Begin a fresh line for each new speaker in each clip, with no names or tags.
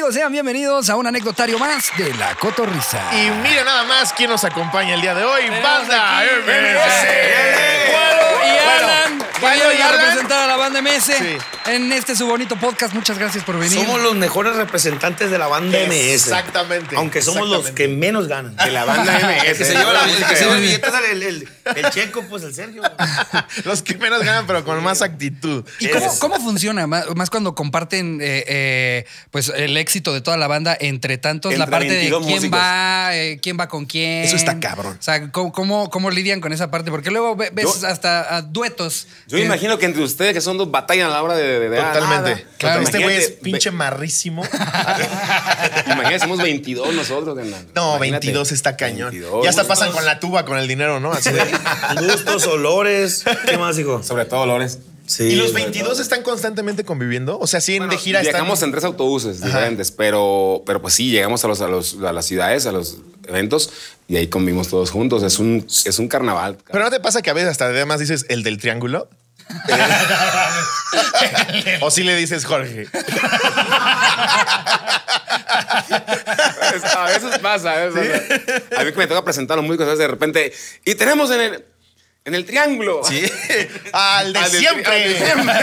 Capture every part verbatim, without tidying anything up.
amigos? Sean bienvenidos a un anecdotario más de La Cotorrisa.
Y mira nada más quién nos acompaña el día de hoy. Banda M S.
Y Alan,
Bueno,
que
y
a
Alan.
representar a la banda M S
Sí.
en este su bonito podcast. Muchas gracias por venir.
Somos los mejores representantes de la banda M S.
Exactamente.
Aunque somos los que
exactamente.
menos ganan.
De la banda M S.
El que se lleva la- el que se lleva el billete es el, el, el checo, pues el Sergio.
Los que menos ganan, pero con más actitud.
¿Y cómo, cómo funciona? Más, más cuando comparten eh, eh, pues el éxito de toda la banda entre tantos,
Entre
la parte de quién
veintidós músicos.
va, eh, quién va con quién.
Eso está cabrón.
O sea, ¿cómo, cómo, cómo lidian con esa parte? Porque luego ve- ves
Yo-
hasta a duetos.
Yo
que-
imagino que entre ustedes que son dos batallan a la hora de... de, de
Totalmente.
nada.
Claro. Este güey es
Imagínate,
pinche marrísimo.
Imagínate, somos veintidós nosotros. carnal.
No,
Imagínate.
veintidós está cañón.
veintidós.
Ya hasta pasan con la tuba, con el dinero, ¿no? Así de...
Gustos, olores. ¿Qué más, hijo?
Sobre todo olores.
Sí.
¿Y los
sobre
veintidós están constantemente conviviendo? O sea, sí, en de gira
Viajamos
están...
en tres autobuses diferentes, pero, pero pues sí, llegamos a, los, a, los, a las ciudades, a los eventos y ahí convivimos todos juntos. Es un, es un carnaval.
Pero ¿no te pasa que a veces hasta además dices el del triángulo? ¿O sí le dices Jorge?
A veces pasa, a veces pasa. A mí que me toca presentar a los músicos, a veces de repente. Y tenemos en el, en el triángulo.
Sí. Al de
Al de-
siempre.
al de siempre.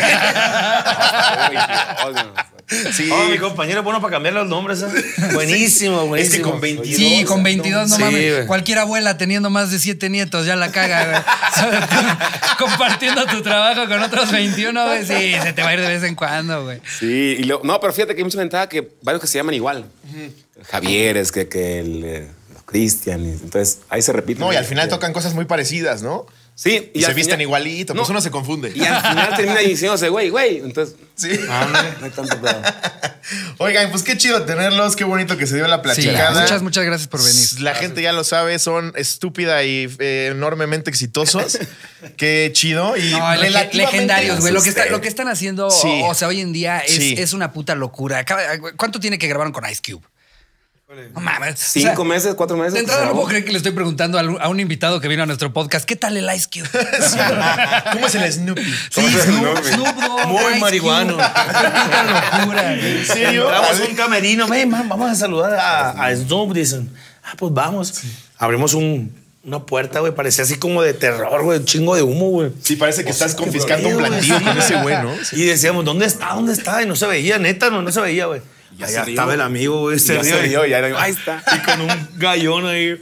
Ay, Dios.
Sí.
Oh, mi compañero es bueno para cambiar los nombres. ¿eh? Buenísimo, buenísimo.
Es que con veintidós.
Sí, con veintidós, no
Sí,
mames.
güey.
Cualquier abuela teniendo más de siete nietos ya la caga, güey. ¿Sabes? Compartiendo tu trabajo con otros veintiuno, güey. Sí, se te va a ir de vez en cuando, güey.
Sí, y lo- no, pero fíjate que hay mucha ventaja que varios que se llaman igual. Javier, es que, que el, eh, Cristian. y- Entonces, ahí se repiten.
No, y al final tocan cosas muy parecidas, ¿no?
Sí,
Y, se
al
visten
final-
igualito, pues
No,
uno se confunde.
Y al final termina diciéndose, güey, güey. Entonces,
Sí.
ah, no, no hay tanto pedo.
Oigan, pues qué chido tenerlos, qué bonito que se dio la
Sí,
platicada.
muchas, muchas gracias por venir.
La gente ya lo sabe, son estúpida y eh, enormemente exitosos. Qué chido. Y
No, lege-
relativamente
legendarios, güey. Lo, que está-
consistente.
lo que están haciendo,
Sí.
o, o sea, hoy en día es,
Sí.
es una puta locura. Acaba- ¿Cuánto tiene que grabaron con Ice Cube? No mames.
Cinco
O sea,
meses, cuatro meses.
De entrada
se
no
grabó.
puedo creer que le estoy preguntando a un a un invitado que vino a nuestro podcast, ¿qué tal el Ice Cube?
¿Cómo es el Snoopy?
Sí, Snoop, Snoop Dogg,
Muy
Ice
marihuano.
Cube. Qué puta locura, güey.
¿En serio?
Entramos a un camerino. Ven, man, vamos a saludar a, a Snoop. Dicen, ah, pues vamos. Abrimos un, una puerta, güey. Parecía así como de terror, güey. Un chingo de humo, güey.
Sí, parece que estás confiscando un
pedo,
plantillo
güey,
con
sí,
ese
güey.
güey, ¿no?
Y decíamos, ¿dónde está? ¿Dónde está? Y no se veía, neta, no, no se veía, güey.
Ya
Allá
se
estaba
dio.
el amigo, güey.
Ya se dio, ya era- ahí está.
Y con un gallón ahí.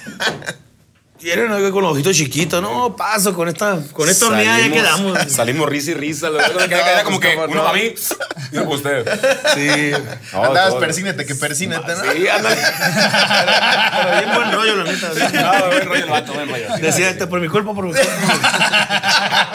Quieren algo con los ojitos chiquitos. No, paso con esta, con esta horneada ya
Salimos-
quedamos.
Salimos risa y risa. Lo que era, era como que
pues,
uno
no.
para mí y uno para usted.
Sí.
No,
Andabas
todo.
persínete, que persínete, ¿no?
Sí, ándale.
Pero bien buen rollo, la neta.
No, buen rollo el vato, buen rollo.
Decía, este, por mi culpa, por mi culpa.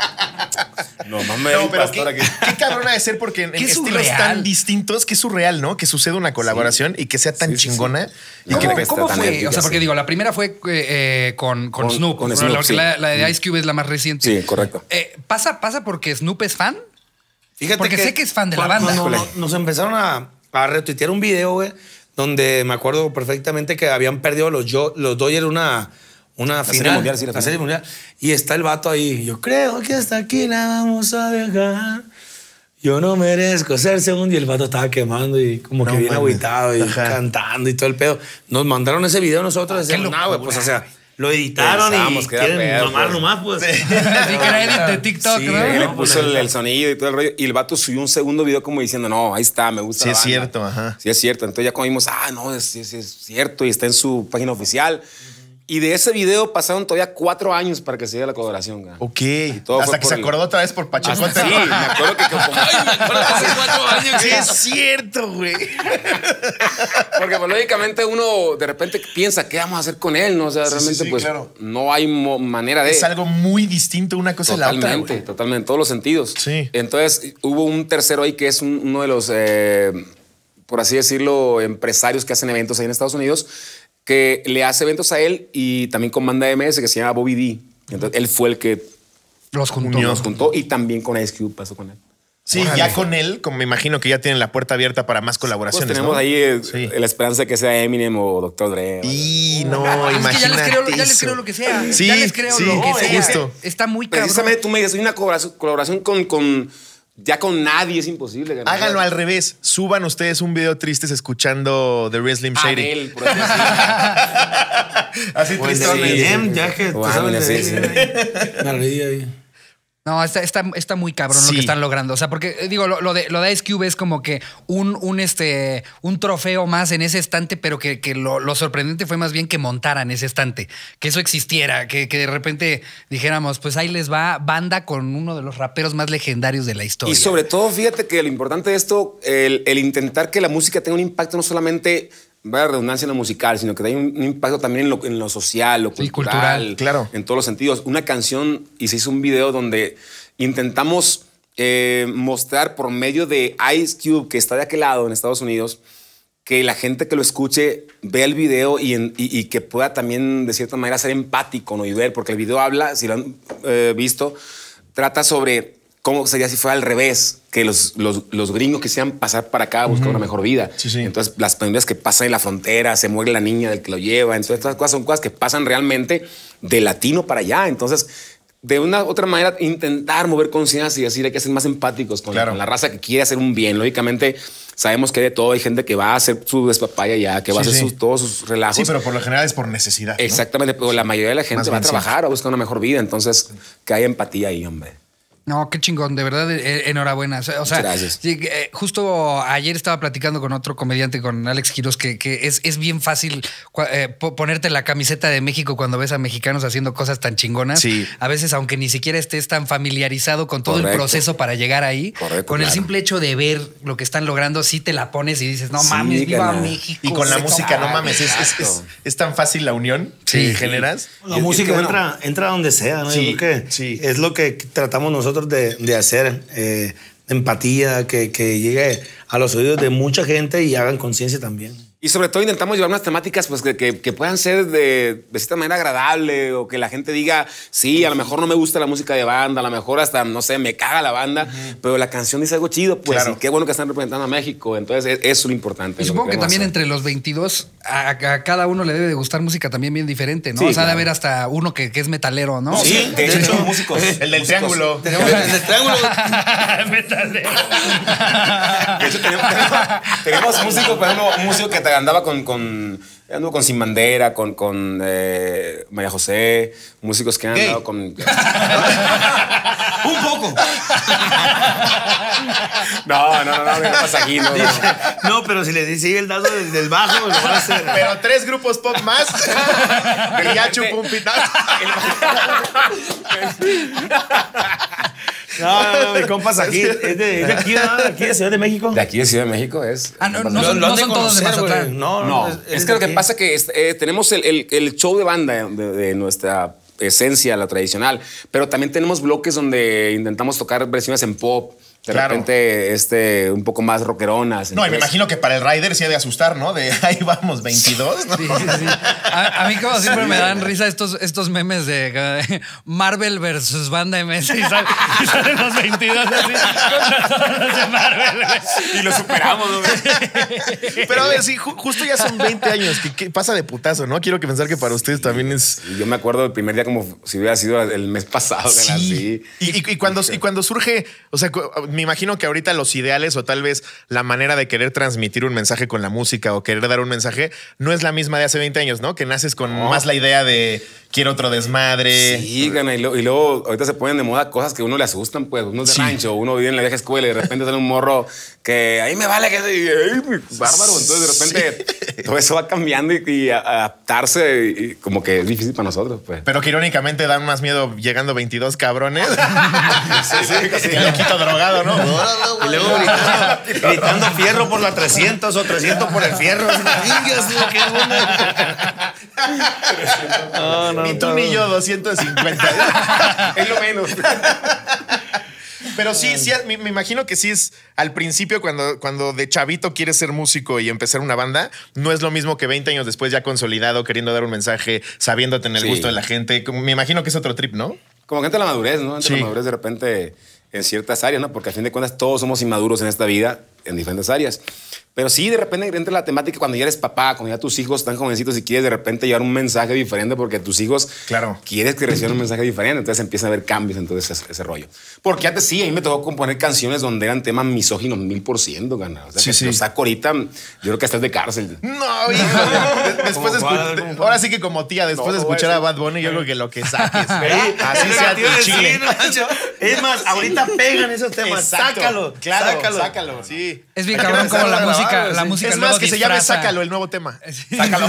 No, más me
No,
di
pero
pastor
qué,
aquí.
qué cabrona de ser porque en, en
Qué
estilos
surreal.
tan distintos, que es surreal, ¿no? Que suceda una colaboración y que sea tan
Sí, sí, sí.
chingona. Y
¿Cómo,
que,
está
cómo
tan
fue?
épica,
O sea, porque
sí.
digo, la primera fue eh, eh, con, con
Con-
Snoop.
con
¿no?
Snoop,
la,
sí.
la- la de Ice Cube es la más reciente.
Sí, correcto.
Eh, ¿pasa, ¿Pasa porque Snoop es fan?
Fíjate
Porque sé que es fan de la
cuando-
banda.
cuando nos, nos empezaron a, a retuitear un video, güey, donde me acuerdo perfectamente que habían perdido los, yo, los Dodgers una, una
serie
final.
mundial, sí, la
la
final.
serie mundial. Y está el vato ahí. Yo creo que hasta aquí la vamos a dejar. Yo no merezco ser segundo. Y el vato estaba quemando y como que
No
bien
mames.
agüitado y
Ajá.
cantando y todo el pedo. Nos mandaron ese video nosotros.
qué
Decíamos, no, güey,
locura,
pues, o sea, lo editaron
Pensábamos
y
que era
quieren
pedo,
mamar
pues.
nomás, pues.
Así que era edit de TikTok,
Sí,
¿no?
Y le
no,
puso
pues,
el,
la
el
neta.
sonido y todo el rollo. Y el vato subió un segundo video como diciendo, no, ahí está, me gusta
Sí,
la
es
banda.
cierto, ajá.
Sí, es cierto. Entonces ya como vimos, ah, no, es, es, es cierto. Y está en su página oficial. Y de ese video pasaron todavía cuatro años para que se diera la colaboración. güey.
Ok.
todo
Hasta
fue
que
por
se
el-
acordó otra vez por Pacheco.
Sí, me acuerdo que como, ay, me acuerdo que hace cuatro años.
Sí, es cierto, güey.
Porque pues, lógicamente uno de repente piensa, ¿qué vamos a hacer con él? ¿No? O sea,
Sí, sí,
realmente
sí,
pues
claro.
no hay mo- manera de...
Es algo muy distinto una cosa de la otra.
Totalmente,
güey.
totalmente, en todos los sentidos.
Sí.
Entonces hubo un tercero ahí que es un- uno de los, eh, por así decirlo, empresarios que hacen eventos ahí en Estados Unidos, que le hace eventos a él y también con banda M S que se llama Bobby D. Entonces él fue el que
Los juntó.
Unió.
nos juntó y también con Ice Cube pasó con él.
Sí,
Órale.
ya con él, como me imagino que ya tienen la puerta abierta para más
Pues
colaboraciones.
tenemos
¿no?
ahí eh,
Sí.
la esperanza de que sea Eminem o doctor Dre.
Y no,
Es que ya
imagínate.
les, creo, ya les
eso.
creo lo que sea.
Sí,
ya les creo
sí,
lo que sea.
justo.
Está muy cabrón.
Precisamente tú me dices, hay una colaboración, colaboración con, con Ya con nadie es imposible ganar.
Háganlo al revés. Suban ustedes un video tristes escuchando The Real Slim Shady.
Adele, por así decirlo.
Así
O el de
triste.
Eminem, ya que tú
O
sabes
Eminem,
de-
sí,
Me reí ahí.
No, está, está, está muy cabrón lo
Sí.
que están logrando. O sea, porque eh, digo, lo, lo de, lo de Ice Cube es como que un, un, este, un trofeo más en ese estante, pero que, que lo, lo sorprendente fue más bien que montaran ese estante, que eso existiera, que, que de repente dijéramos, pues ahí les va banda con uno de los raperos más legendarios de la historia.
Y sobre todo, fíjate que lo importante de esto, el, el intentar que la música tenga un impacto no solamente, vaya redundancia en lo musical, sino que tenga un, un impacto también en lo, en lo social, lo
Sí,
cultural,
cultural,
claro.
en todos los sentidos. Una canción, y se hizo un video donde intentamos eh, mostrar por medio de Ice Cube, que está de aquel lado en Estados Unidos, que la gente que lo escuche vea el video y, en- y- y que pueda también de cierta manera ser empático, ¿no? Y ver, porque el video habla, si lo han eh, visto, trata sobre cómo sería si fuera al revés, que los, los, los gringos quisieran pasar para acá a buscar una mejor vida.
Sí, sí.
Entonces, las familias que pasan en la frontera, se muere la niña del que lo lleva. Entonces, estas cosas son cosas que pasan realmente de latino para allá. Entonces, de una u otra manera, intentar mover conciencia y decir hay que ser más empáticos con,
Claro.
con la raza que quiere hacer un bien. Lógicamente, sabemos que de todo hay gente que va a hacer su despapaya ya, que va
Sí,
a hacer
sí.
sus- todos sus relajos.
Sí, pero por lo general es por necesidad. ¿no?
Exactamente, pero la mayoría de la gente
Más
va a
bien, sí.
trabajar, a buscar una mejor vida. Entonces, que haya empatía ahí, hombre.
No, qué chingón, de verdad, eh, enhorabuena. O sea,
Muchas gracias.
sí, eh, justo ayer estaba platicando con otro comediante, con Alex Quiroz, que, que es, es bien fácil cua- eh, po- ponerte la camiseta de México cuando ves a mexicanos haciendo cosas tan chingonas.
Sí.
A veces, aunque ni siquiera estés tan familiarizado con todo el
Correcto.
proceso para llegar ahí,
Correcto,
con el
claro.
simple hecho de ver lo que están logrando, sí te la pones y dices, no
Sí,
mames, viva
carnal.
México.
Y con la
Sí,
música, no
mames.
mames, es, es- es-
Exacto.
es tan fácil la unión
Sí.
que generas.
La
Y- y
música
que bueno.
entra, entra donde sea, ¿no?
Sí,
Yo creo que
sí.
es lo que tratamos nosotros de, de hacer. eh, empatía, que, que llegue a los oídos de mucha gente y hagan conciencia también.
Y sobre todo intentamos llevar unas temáticas pues, que, que- que puedan ser de, de cierta manera agradable o que la gente diga, sí, a lo mejor no me gusta la música de banda, a lo mejor hasta, no sé, me caga la banda, pero la canción dice algo chido, pues,
Claro.
y qué bueno que están representando a México. Entonces, es- eso es lo importante.
Y
lo
supongo que
queremos
también
hacer.
entre los veintidós a, a cada uno le debe de gustar música también bien diferente, ¿no?
Sí,
o sea, de
claro.
haber hasta uno que, que es metalero, ¿no?
Sí, de hecho, tenemos músicos.
El del
músicos.
triángulo.
Tenemos el triángulo.
Metalero.
De hecho, tenemos, tenemos, tenemos músicos, por ejemplo, un músico que te andaba con, con, anduvo con Sin Bandera, con, con eh, María José, músicos que han
Gay.
andado con...
Un poco.
No, no, no, no, no pasa aquí, no, no.
No, pero si le dice el dato del, del bajo, lo van a hacer.
Pero tres grupos pop más y ya chupó un pitazo.
No, no, no, mi compas aquí. Es de, es de aquí, ¿no? Aquí de Ciudad de México.
De aquí de Ciudad de México es...
Ah, no, no
Lo-
son,
lo
no
han de
son todos de
conocer,
Mazatlán.
güey. No,
No,
no,
es,
es
que lo
de
que
aquí.
pasa es que es- eh, tenemos el, el- el show de banda de, de nuestra esencia, la tradicional, pero también tenemos bloques donde intentamos tocar versiones en pop, de
Claro.
repente este, un poco más rockeronas.
No, y me
Entonces,
imagino que para el rider sí ha de asustar, ¿no? De ahí vamos, veintidós, ¿no?
Sí, sí, sí. A, a mí como siempre me dan risa estos, estos memes de eh, Marvel versus Banda M S y, sal- y salen los veintidós así contra todos los de Marvel. güey.
Y lo superamos, ¿no?
Pero a ver, sí, ju- justo ya son veinte años. ¿Qué, qué pasa de putazo, no? Quiero que pensar que para ustedes también es...
Y yo me acuerdo del primer día como si hubiera sido el mes pasado. Sí. Así.
Y, y- y cuando, y cuando surge, o sea, cu- me imagino que ahorita los ideales o tal vez la manera de querer transmitir un mensaje con la música o querer dar un mensaje no es la misma de hace veinte años, ¿no? Que naces con más la idea de quiero otro desmadre.
Sí, gana, y, luego, y luego ahorita se ponen de moda cosas que a uno le asustan, pues uno es de
Sí.
rancho, uno vive en la vieja escuela y de repente sale un morro que ahí me vale que y, ay, bárbaro. Entonces de repente todo eso va cambiando y, y a- adaptarse y como que es difícil para nosotros, pues.
Pero que irónicamente dan más miedo llegando veintidós cabrones. sí, sí, sí, que loquito drogado, ¿no?
Y luego gritando, gritando fierro por la trescientos o trescientos por el fierro. Chingas, lo que una. No, no,
Ni tú
no.
ni yo, doscientos cincuenta.
Es lo menos.
Pero sí, sí, me, me imagino que sí es al principio cuando, cuando de chavito quieres ser músico y empezar una banda, no es lo mismo que veinte años después ya consolidado, queriendo dar un mensaje, sabiendo tener el
Sí.
gusto de la gente. Como- Me imagino que es otro trip, ¿no?
Como que entra la madurez, ¿no? Entra
Sí.
la madurez de repente en ciertas áreas, ¿no? Porque a fin de cuentas todos somos inmaduros en esta vida, en diferentes áreas. Pero sí, de repente entra la temática cuando ya eres papá, cuando ya tus hijos están jovencitos y quieres de repente llevar un mensaje diferente porque tus hijos
claro.
quieres que reciban un mensaje diferente. Entonces empiezan a haber cambios en todo ese, ese rollo. Porque antes sí, a mí me tocó componer canciones donde eran temas misóginos mil por ciento, gana. O sea,
sí,
que
sí.
lo saco ahorita, yo creo que estás de cárcel.
No, hijo. Después de escuchar, ahora sí que como tía, después no, de escuchar a Bad Bunny, yo creo que lo que saques, así sea tu chile.
Es más, ahorita pegan esos temas.
Exacto.
Sácalo,
claro,
sácalo.
sácalo. Sí.
Es bien cabrón como la música, la música
es más que
disfraza.
se llame Sácalo, el nuevo tema.
Sí.
Sácalo.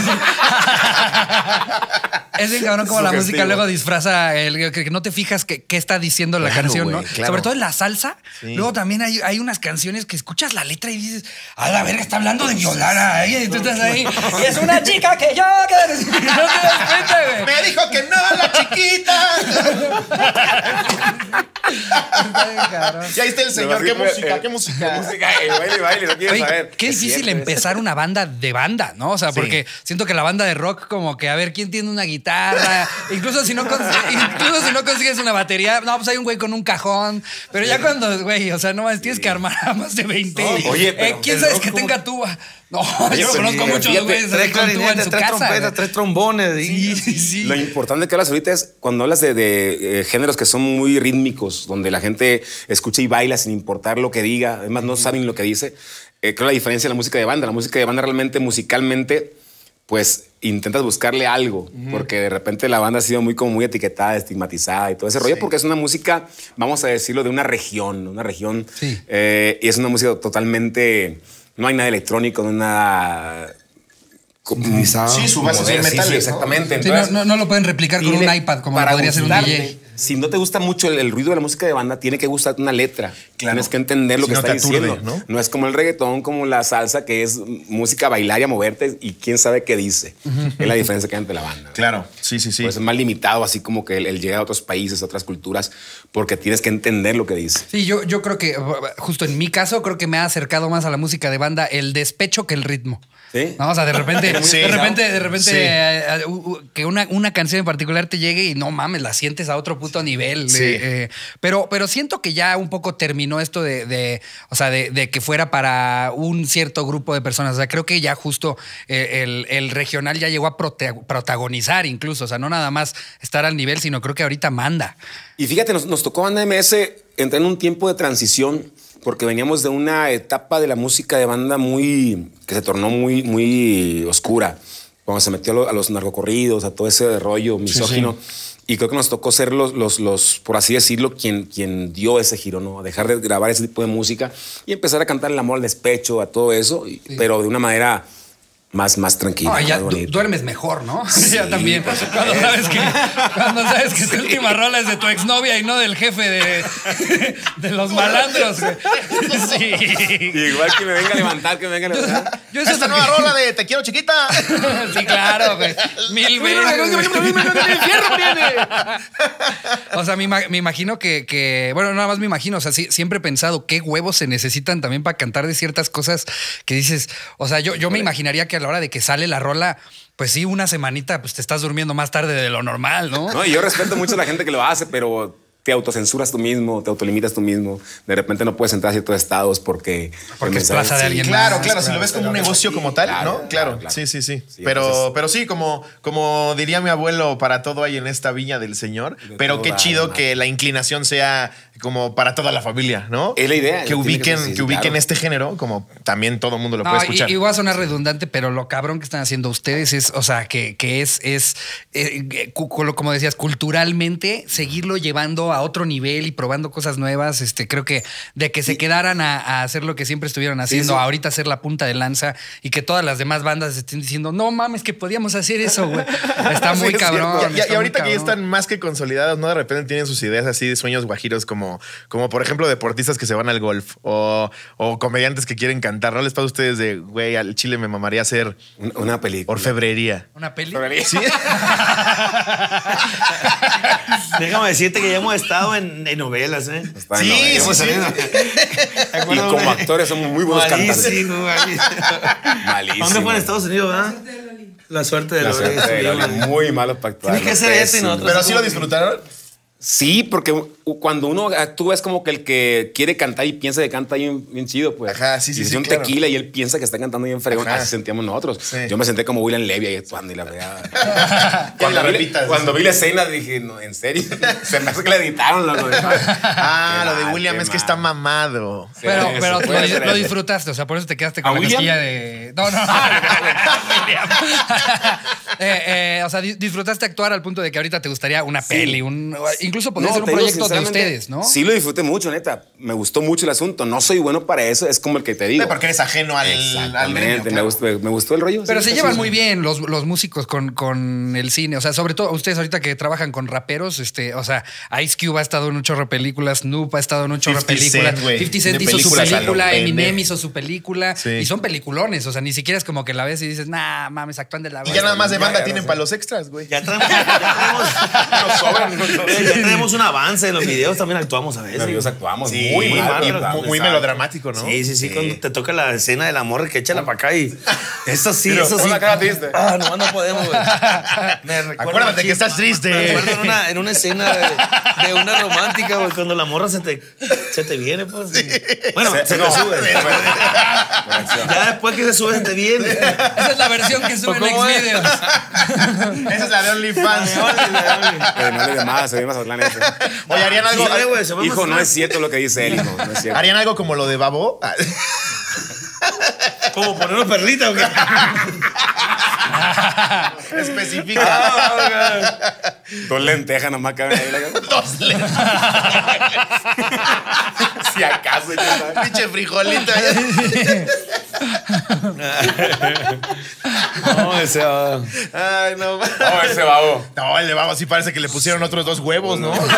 Es bien cabrón como la música luego disfraza el que no te fijas qué está diciendo la
claro,
canción,
wey,
¿no?
Claro.
Sobre todo en la salsa. Sí. Luego también hay, hay unas canciones que escuchas la letra y dices, a la verga, está hablando de violar a alguien. Y tú estás ahí. Y es una chica que yo. Que... No te das cuenta, güey.
Me dijo que no, la chiquita. Y ahí está el señor. ¿Qué música? ¿Qué música?
¿Qué música? Baile, baile, no quiero saber.
Qué difícil empezar una banda de banda, ¿no? O sea, porque sí. siento que la banda de rock, como que a ver quién tiene una guitarra. Incluso si no incluso si no consigues una batería, no, pues hay un güey con un cajón. Pero ya cuando, güey, o sea, no más tienes que armar a más de veinte. No,
oye, pero
eh, ¿quién sabes que como... tenga tuba? No, oye, yo conozco muchos güeyes con tuba en su
tres
casa.
Trompetas, tres trombones.
Sí, sí, sí.
Lo importante que hablas ahorita es cuando hablas de, de eh, géneros que son muy rítmicos, donde la gente escucha y baila sin importar lo que diga, además no saben lo que dice. Eh, creo la diferencia de la música de banda. La música de banda realmente, musicalmente, pues intentas buscarle algo, uh-huh. porque de repente la banda ha sido muy, como muy etiquetada, estigmatizada y todo ese sí. rollo, porque es una música, vamos a decirlo, de una región, una región,
sí.
eh, y es una música totalmente, no hay nada electrónico, no hay nada...
Sí, su base es el metal.
Sí, exactamente.
Entonces, sí, no, no, no lo pueden replicar con un iPad como podría ser un D J.
Si no te gusta mucho el, el ruido de la música de banda, tiene que gustarte una letra. Claro. Tienes que entender lo si que no está diciendo. Aturde, ¿no? No es como el reggaetón, como la salsa, que es música bailar y a moverte y quién sabe qué dice. Uh-huh. Es la diferencia que hay entre la banda, ¿no?
Claro, sí, sí, sí.
Pues es más limitado, así como que el, el llegar a otros países, a otras culturas, porque tienes que entender lo que dice.
Sí, yo, yo creo que, justo en mi caso, creo que me ha acercado más a la música de banda el despecho que el ritmo.
¿Sí?
No, o sea, de repente,
sí,
de repente,
¿no?
de repente
sí.
eh, uh, uh, que una, una canción en particular te llegue y no mames, la sientes a otro puto nivel.
Sí.
Eh, eh, pero, pero siento que ya un poco terminó esto de, de o sea, de, de que fuera para un cierto grupo de personas. O sea, creo que ya justo eh, el, el regional ya llegó a prote- protagonizar incluso. O sea, no nada más estar al nivel, sino creo que ahorita manda.
Y fíjate, nos, nos tocó Banda M S entrar en un tiempo de transición, porque veníamos de una etapa de la música de banda muy que se tornó muy, muy oscura, cuando se metió a, lo, a los narcocorridos, a todo ese rollo misógino. Sí, sí. Y creo que nos tocó ser los, los, los, por así decirlo, quien, quien dio ese giro, ¿no? Dejar de grabar ese tipo de música y empezar a cantar el amor, el despecho, a todo eso, sí. pero de una manera más, más tranquila.
No, ya du duermes mejor, ¿no? Sí, ya también. Cuando sabes que, cuando sabes que sí. tu última rola es de tu exnovia y no del jefe de, de los malandros. Güey. Sí.
Igual que me venga a levantar, que me venga a levantar.
Yo, yo Esta nueva que... rola de Te quiero chiquita.
Sí, claro, güey. Mil veces. O sea, me, me imagino que, que, bueno, nada más me imagino, o sea, sí, siempre he pensado qué huevos se necesitan también para cantar de ciertas cosas que dices, o sea, yo, yo me imaginaría que a la hora de que sale la rola, pues sí, una semanita, pues te estás durmiendo más tarde de lo normal, ¿no?
No, y yo respeto mucho a la gente que lo hace, pero te autocensuras tú mismo, te autolimitas tú mismo. De repente no puedes entrar a ciertos estados porque...
Porque es plaza de alguien
Claro,
más,
claro,
claro,
si lo ves como un negocio como tal,
claro,
¿no?
Claro,
claro,
claro.
sí, sí, sí.
sí
pero,
entonces,
pero sí, como, como diría mi abuelo, para todo hay en esta viña del Señor. Pero qué chido hay, que la inclinación sea como para toda la familia, ¿no?
Es la idea.
Que ubiquen, que,
sí,
que ubiquen
claro.
este género, como también todo el mundo lo
no,
puede escuchar.
Y, y voy a sonar redundante, pero lo cabrón que están haciendo ustedes es, o sea, que, que es, es eh, como decías, culturalmente, seguirlo llevando a otro nivel y probando cosas nuevas. Este, creo que de que se quedaran a, a hacer lo que siempre estuvieron haciendo, sí, sí. ahorita hacer la punta de lanza y que todas las demás bandas estén diciendo, no mames, que podíamos hacer eso, güey. Está muy sí, cabrón.
Y,
está
y ahorita
muy
que
cabrón.
ya están más que consolidados, ¿no? De repente tienen sus ideas así de sueños guajiros, como, como por ejemplo, deportistas que se van al golf o, o comediantes que quieren cantar. ¿No les pasa a ustedes de, güey, al chile me mamaría hacer
una, una película?
Orfebrería.
¿Una peli?
¿Sí?
Déjame decirte que ya hemos estado en, en novelas, ¿eh?
Está sí, sí, sí.
Y como actores somos muy buenos
malísimo,
cantantes.
Malísimo. ¿Dónde fue en Estados Unidos, verdad? La suerte de Loli.
La suerte de Loli. Muy malo para actuar.
Tienes que hacer esto y nosotros.
¿Pero así lo disfrutaron?
Sí, porque cuando uno actúa es como que el que quiere cantar y piensa que canta bien, bien chido, pues.
Ajá, sí, sí,
y
sí,
si un
claro.
tequila y él piensa que está cantando bien fregón,
Ajá.
así sentíamos nosotros.
Sí.
Yo me senté como William Levy ahí actuando y la verdad.
Ya
cuando,
la
vi,
repitas,
cuando
eso.
vi la escena dije, no, en serio. Se me hace que le editaron, loco.
Ah,
Qué
lo de
mal,
William
qué
es que
mal.
está mamado.
Pero,
Eso,
pero
puede
lo,
ser
lo
eso.
disfrutaste, o sea, por eso te quedaste
¿A
con la
William?
cosquilla de. No, no. William. eh, eh, o sea, di- disfrutaste actuar al punto de que ahorita te gustaría una peli, un, incluso podría
No,
ser un
te digo,
proyecto de
sinceramente,
ustedes, ¿no?
Sí, lo disfruté mucho, neta. Me gustó mucho el asunto. No soy bueno para eso, es como el que te digo.
Porque eres ajeno al, al
Exactamente,
gremio,
me,
claro.
gustó, me gustó el rollo.
Pero
sí,
se
sí,
llevan
sí.
muy bien los, los músicos con, con el cine. O sea, sobre todo ustedes ahorita que trabajan con raperos, este, o sea, Ice Cube ha estado en un chorro de películas, Snoop ha estado en un chorro de
fifty
películas.
Cent, güey.
fifty Cent
De
hizo su
películas a lo
película, Eminem
pendejo.
hizo su película.
Sí.
Y son peliculones. O sea, ni siquiera es como que la ves y dices, nah, mames, actúan de la
Y ya nada más de
Ya,
banda
ya,
tienen
no sé.
para los extras, güey.
Ya tenemos, ya tenemos,
Nos sobran, nos sobran.
ya tenemos un avance en los videos, también actuamos a veces.
Los videos actuamos
Sí,
muy
muy,
mal.
mal,
pero-
muy, muy
exacto.
melodramático, ¿no?
Sí, sí, sí, cuando te toca la escena de la morra que échala para acá y eso sí,
Pero
eso
pon
sí.
la cara triste.
Ah, nomás no podemos, güey. Me recuerda
Acuérdate
aquí-
que estás triste.
Me recuerdo en una, en una escena de, de una romántica, güey, cuando la morra se te, se te viene, pues. Bueno, se,
no,
te sube.
Corrección.
Ya después que se sube, se te viene.
Esa es la versión que sube en
¿Cómo es?
Xvideos.
Esa es la de OnlyFans.
Pero no le de más, se ve más Mazatlán ese.
Oye, ¿harían algo,
Sí, güey, se va a
Hijo, no
emocionar.
es cierto lo que dice él, hijo. No es cierto.
¿harían algo como lo de Babo?
¿Como poner una perlita o qué?
Especifica.
Dos lentejas nomás caben ahí. La...
Dos letras.
Si acaso, ya sabes.
Pinche frijolito.
No, ese va.
Ay, no.
No, ese babo.
No, el de Babo sí parece que le pusieron otros dos huevos, ¿no?
Yo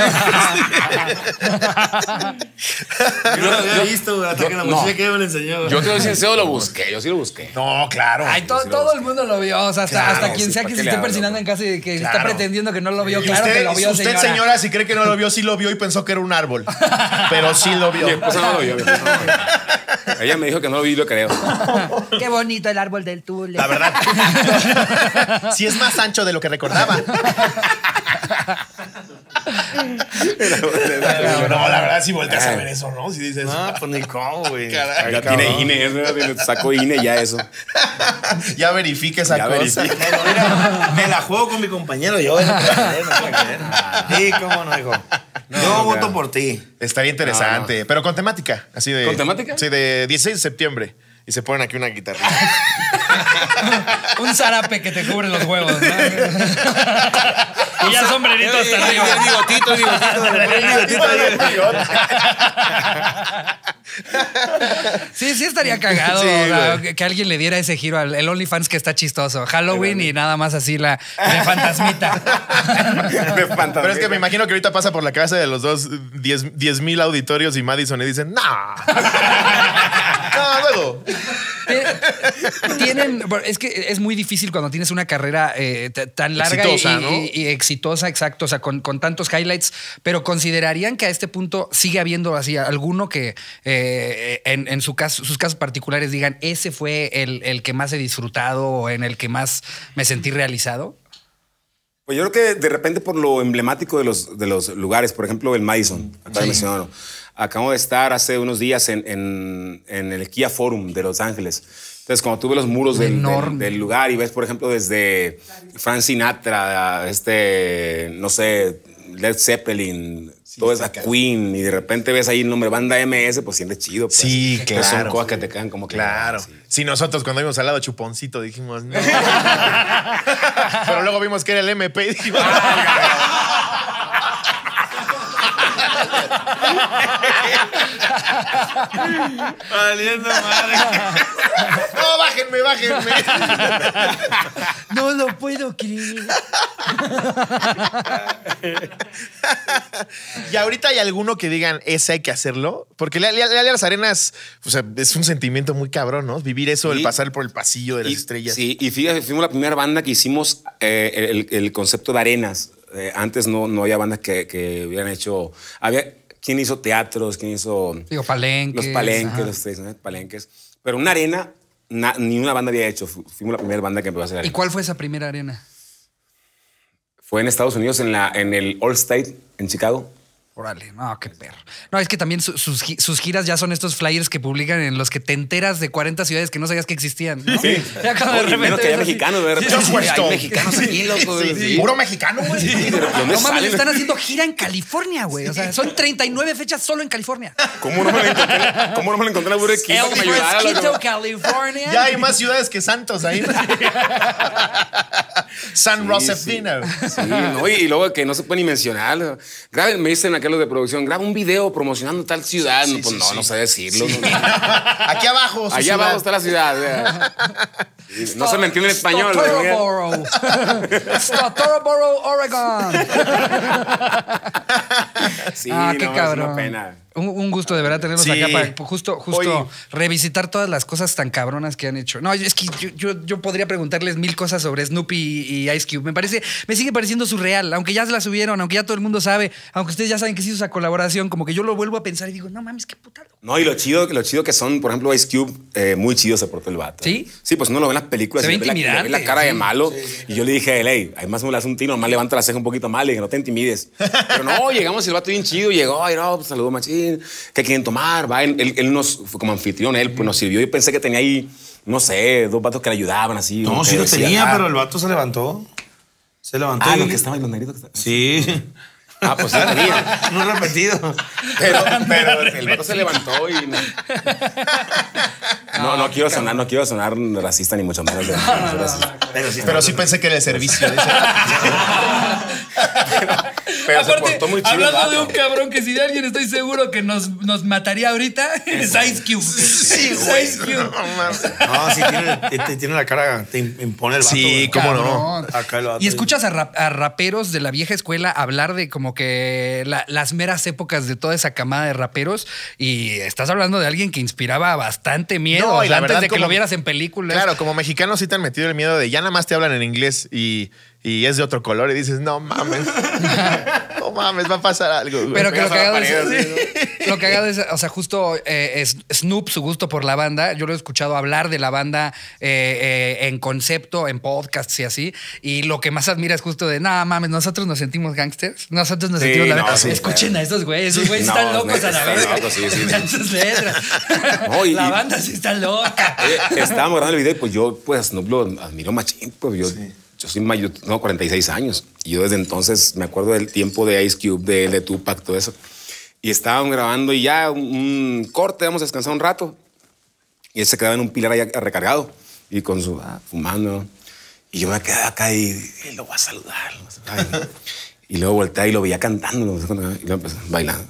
no lo había visto, güey, hasta
yo-
que la
no.
muchacha que me lo enseñó. güey.
Yo te doy sincero, lo busqué. Yo sí lo busqué.
No, claro.
Ay, to- todo el mundo lo vio. O sea, hasta,
Claro,
hasta quien
sí,
sea
¿para
que
qué
se
le
esté
hablo,
persinando en
güey?
casa y que
Claro.
está pretendiendo que no lo vio.
Y
Claro
usted,
que lo vio,
usted
señora.
señora, si cree que no lo vio, sí lo vio y pensó que era un árbol. Pero sí lo vio.
Mi esposa no lo vio. Mi esposa no lo vio. Ella me dijo que no lo vi y lo creo.
Qué bonito el árbol del Tule.
La verdad. Sí es más ancho de lo que recordaba. No, la verdad, si volteas a ver eso, ¿no? Si dices.
No, pues ni cómo, güey.
Caray,
Ya
cabrón.
tiene I N E, eso, sacó I N E ya eso.
Ya verifique esa
Ya
cosa.
verifique.
Mira, me la juego con mi compañero. Yo no puedo creer, no puedo creer. Sí, cómo no, hijo. Yo
no,
voto
claro.
por ti.
Estaría interesante, pero con temática, así de.
¿Con temática?
Sí, de dieciséis de septiembre. Y se ponen aquí una guitarra.
Un zarape que te cubre los huevos, ¿no? Y ya sombrerito hasta arriba.
El bigotito, el bigotito, el bigotito.
Sí, sí estaría cagado.
Sí,
o sea,
güey.
que, que alguien le diera ese giro al el OnlyFans que está chistoso. Halloween y nada más así la de fantasmita.
De fantasma.
Pero es que me imagino que ahorita pasa por la casa de los dos diez mil auditorios y Madison y dicen, no. No, luego.
Tienen, es que es muy difícil cuando tienes una carrera eh, t- tan larga
Exitosa,
y,
¿no?
y- y exitosa, exacto, o sea, con, con tantos highlights, pero considerarían que a este punto sigue habiendo así alguno que eh, en, en su caso, sus casos particulares digan, ese fue el, el que más he disfrutado o en el que más me sentí realizado.
Pues yo creo que de repente por lo emblemático de los, de los lugares, por ejemplo, el Madison, acá
Sí.
mencionaron. Acabo de estar hace unos días en, en, en el Kia Forum de Los Ángeles. Entonces, cuando tú ves los muros del, del,
Enorme.
del lugar y ves, por ejemplo, desde Frank Sinatra, este, no sé, Led Zeppelin, todo esa Queen, y de repente ves ahí el nombre banda M S, pues sientes chido. Pues.
Sí,
Pues son
claro.
cosas que te quedan como que.
Claro.
sí.
Si nosotros cuando vimos al lado Chuponcito dijimos, no. Pero luego vimos que era el M P y dijimos,
Valiendo madre.
no, bájenme, bájenme.
No lo puedo creer.
Y ahorita hay alguno que digan, ese hay que hacerlo. Porque le a las arenas, o sea, es un sentimiento muy cabrón, ¿no? Vivir eso, el
Sí.
pasar por el pasillo de las
Y-
estrellas.
Sí, y fíjate, fuimos la primera banda que hicimos eh, el, el concepto de arenas. Eh, antes no, no había bandas que, que hubieran hecho. Había quien hizo teatros, quien hizo.
Digo, palenques.
Los palenques,
ajá.
los tradicionales palenques. Pero una arena, na- ni una banda había hecho. Fu- Fuimos la primera banda que empezó a hacer
¿Y
arenas.
cuál fue esa primera arena?
Fue en Estados Unidos, en, la, en el Allstate en Chicago.
Órale, no, qué perro. No, es que también su- sus, gi- sus giras ya son estos flyers que publican en los que te enteras de cuarenta ciudades que no sabías que existían, ¿no?
Sí.
Ya cuando de
Oye, menos que
ves
haya
así-
mexicanos, de repente.
Sí, sí, sí.
Hay mexicanos aquí, loco.
Sí,
sí.
Puro mexicano, güey.
Sí, de repente, ¿dónde
No mames,
salen?
están haciendo gira en California, güey. O sea, son treinta y nueve fechas solo en California.
¿Cómo no me lo encontré, ¿cómo no me lo encontré en la Burger King para que me
El
ayudara?
Fresquito,
loco?
California.
Ya hay más ciudades que Santos ahí. San
Sí,
Josefino.
Sí, no, y, y luego que no se puede ni mencionar. Graben, me dicen aquellos de producción, graba un video promocionando tal ciudad.
Sí,
No, pues
sí,
no,
sí.
no sé decirlo. no.
Aquí abajo. su
Allá
ciudad.
abajo está la ciudad. o sea. Sí, no se me entiende en español. ¿no?
Scottsboro. Scottsboro, Oregon.
Sí,
Ah, qué
no,
cabrón.
es una pena.
Un, un gusto de verdad tenerlos
Sí.
acá para justo, justo
Oye.
revisitar todas las cosas tan cabronas que han hecho. No, es que yo, yo, yo podría preguntarles mil cosas sobre Snoopy y, y Ice Cube. Me parece, me sigue pareciendo surreal, aunque ya se la subieron, aunque ya todo el mundo sabe, aunque ustedes ya saben que se hizo esa colaboración, como que yo lo vuelvo a pensar y digo, no mames, qué puta loco.
No, y lo chido, lo chido que son, por ejemplo, Ice Cube, eh, muy chido se portó el vato.
¿Sí?
Sí, pues uno lo ve en las películas
Se
y
ve
le ve la, le ve la
intimidante,
cara de
sí.
malo. Y yo le dije a él, hey, además me le hace un tiro, nomás levanta la ceja un poquito mal, le dije, no te intimides. Pero no, llegamos y el vato bien chido, llegó, ay, no, pues saludó machín, ¿qué quieren tomar? Va, él, él, él nos, fue como anfitrión, él pues nos sirvió. Yo pensé que tenía ahí, no sé, dos vatos que le ayudaban así.
No,
como
sí
que
lo
decía,
tenía,
ah,
pero el vato se levantó. Se levantó.
Ah,
y-
lo que estaba en los negritos. que está-
Sí.
Ah, pues sí lo tenía.
No repetido.
Pero, pero el vato se levantó y... No, no, no quiero sonar, no quiero sonar racista ni mucho menos. racista.
Pero sí,
Pero sí pensé que era el servicio. dice.
Pero se portó muy chido el
hablando de
vato.
un cabrón que si de alguien estoy seguro que nos, nos mataría ahorita, es Ice Cube.
Sí,
Es
güey.
Ice Cube.
No, mames.
No, sí tiene, te- tiene la cara, te impone el vato.
Sí,
güey.
cómo no.
Cabrón.
Acá el vato.
Y escuchas a, rap- a raperos de la vieja escuela hablar de como que la- las meras épocas de toda esa camada de raperos y estás hablando de alguien que inspiraba bastante miedo
No, y
o sea,
la
antes
verdad,
de que
como-
lo vieras en películas.
Claro, como mexicano sí te han metido el miedo de ya nada más te hablan en inglés y, y es de otro color y dices, no mames. No mames, va a pasar algo. güey.
Pero que lo
pegas a la
cagado es,
pared, así,
lo cagado es, o sea, justo eh, es Snoop, su gusto por la banda, yo lo he escuchado hablar de la banda eh, eh, en concepto, en podcasts y así, y lo que más admira es justo de, no mames, nosotros nos sentimos gangsters, nosotros nos
Sí,
sentimos la
no,
verga".
sí,
Escuchen
claro.
a esos güeyes, esos güeyes
No,
están locos
neta,
a la
están
vez.
locos, sí, sí,
Vean
sí.
sus letras.
No, y-
la
y-
banda sí está loca.
Oye, estábamos grabando el video y pues yo, pues, Snoop lo admiro machín, pues yo, yo soy mayor, tengo cuarenta y seis años. Y yo desde entonces me acuerdo del tiempo de Ice Cube, de él, de Tupac, todo eso. Y estábamos grabando y ya un, un corte, vamos a descansar un rato. Y él se quedaba en un pilar allá recargado y con su, ah, fumando. Y yo me quedé acá y, y lo voy a saludar. lo voy a saludar. Y luego volteé y lo veía cantando. Y luego empezó bailando.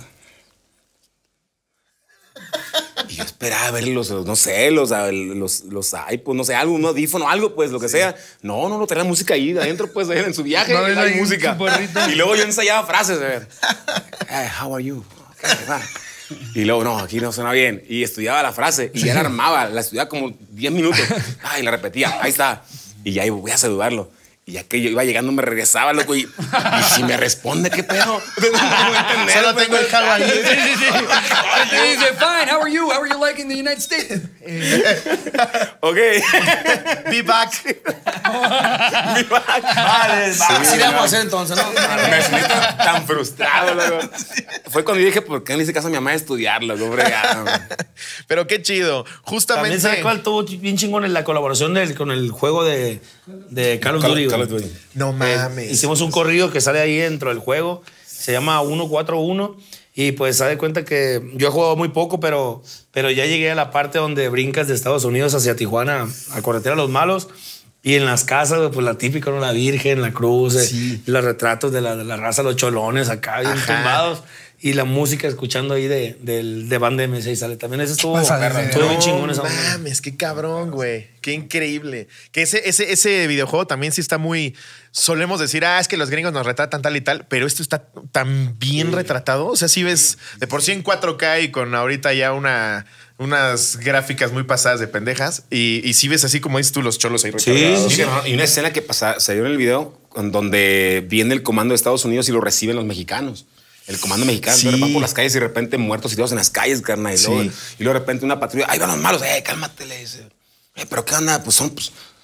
Y yo esperaba ver los, no sé, los, los, los iPods, no sé, algo, un audífono, algo, pues, lo que sea. No, no, no, traía música ahí adentro, pues, ahí en su viaje,
No,
hay
ahí
música.
su porrito.
Y luego yo ensayaba frases, a ver. Hey, how are you? Okay, va. Y luego, no, aquí no suena bien. Y estudiaba la frase y ya la armaba, la estudiaba como diez minutos. Ay, la repetía, ahí está. Y ya iba, voy a saludarlo. Y ya que yo iba llegando, me regresaba, loco. Y, y si me responde, ¿qué pedo? No puedo entender,
Solo
pues,
tengo el jalo ahí.
Sí, sí, sí. Y dice, fine, how are you? How are you liking the United States?
Ok.
Be back.
Vale, vale.
Sí,
Así le
no.
vamos a hacer entonces, ¿no?
Me sentí tan, tan frustrado, loco. Fue cuando yo dije, ¿por qué no le hice caso a mi mamá de estudiar, loco? Hombre, ya.
Pero qué chido.
También,
Justamente.
¿sabes cuál tuvo bien chingón en la colaboración del- con el juego de, de Call of
Call-
Duty?
Call
güey?
of Duty.
No
Eh,
mames.
hicimos un corrido que sale ahí dentro del juego. Se llama uno cuatro uno. Y pues, se da cuenta que yo he jugado muy poco, pero, pero ya llegué a la parte donde brincas de Estados Unidos hacia Tijuana a corretear a los malos. Y en las casas, güey, pues la típica, ¿no? La Virgen, la cruz, eh, los retratos de la, de la raza, los cholones acá, bien
Ajá.
tumbados. Y la música escuchando ahí de, de, de banda M seis sale. También ese estuvo,
Pasa de
estuvo bien
No
chingón esa onda.
mames, qué cabrón, güey. Qué increíble. Que ese, ese, ese videojuego también sí está muy. Solemos decir, ah, es que los gringos nos retratan tal y tal, pero esto está tan bien retratado. O sea, si ves de por sí en cuatro K y con ahorita ya una, unas gráficas muy pasadas de pendejas. Y, y si ves así como dices tú, los cholos ahí recargados.
Sí, no, y una escena que pasa, se dio en el video en donde viene el comando de Estados Unidos y lo reciben los mexicanos. El comando mexicano,
Sí.
de repente por las calles y de repente muertos y todos en las calles, carnal. Y,
Sí.
luego, y luego de repente una patrulla, ahí van los malos, eh, cálmate, le dice. Eh, pero qué onda, pues son, pues,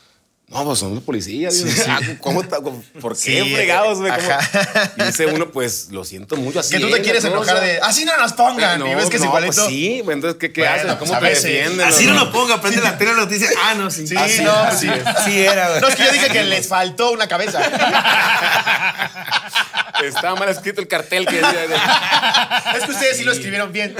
No, pues son los policías.
Sí,
Digo,
sí.
ah, ¿Cómo está? ¿Por qué
Sí,
fregados, güey? ¿Cómo?
ajá.
Y dice uno, pues, lo siento mucho, así
Que tú te
es,
quieres
la cosa.
enojar de, así no nos pongan.
No,
y ves que es
no,
igualito.
pues sí, güey, entonces, ¿qué, qué
Bueno,
hacen?
pues,
¿Cómo
a
te
veces.
defienden?
Así no
no?
lo ponga, prende la tele noticia. Ah, no, sí.
Sí,
Así,
no,
así,
sí.
sí era, güey.
No, es que yo dije que les faltó una cabeza.
Estaba mal escrito el cartel que decía. de-
Es que ustedes sí lo escribieron bien.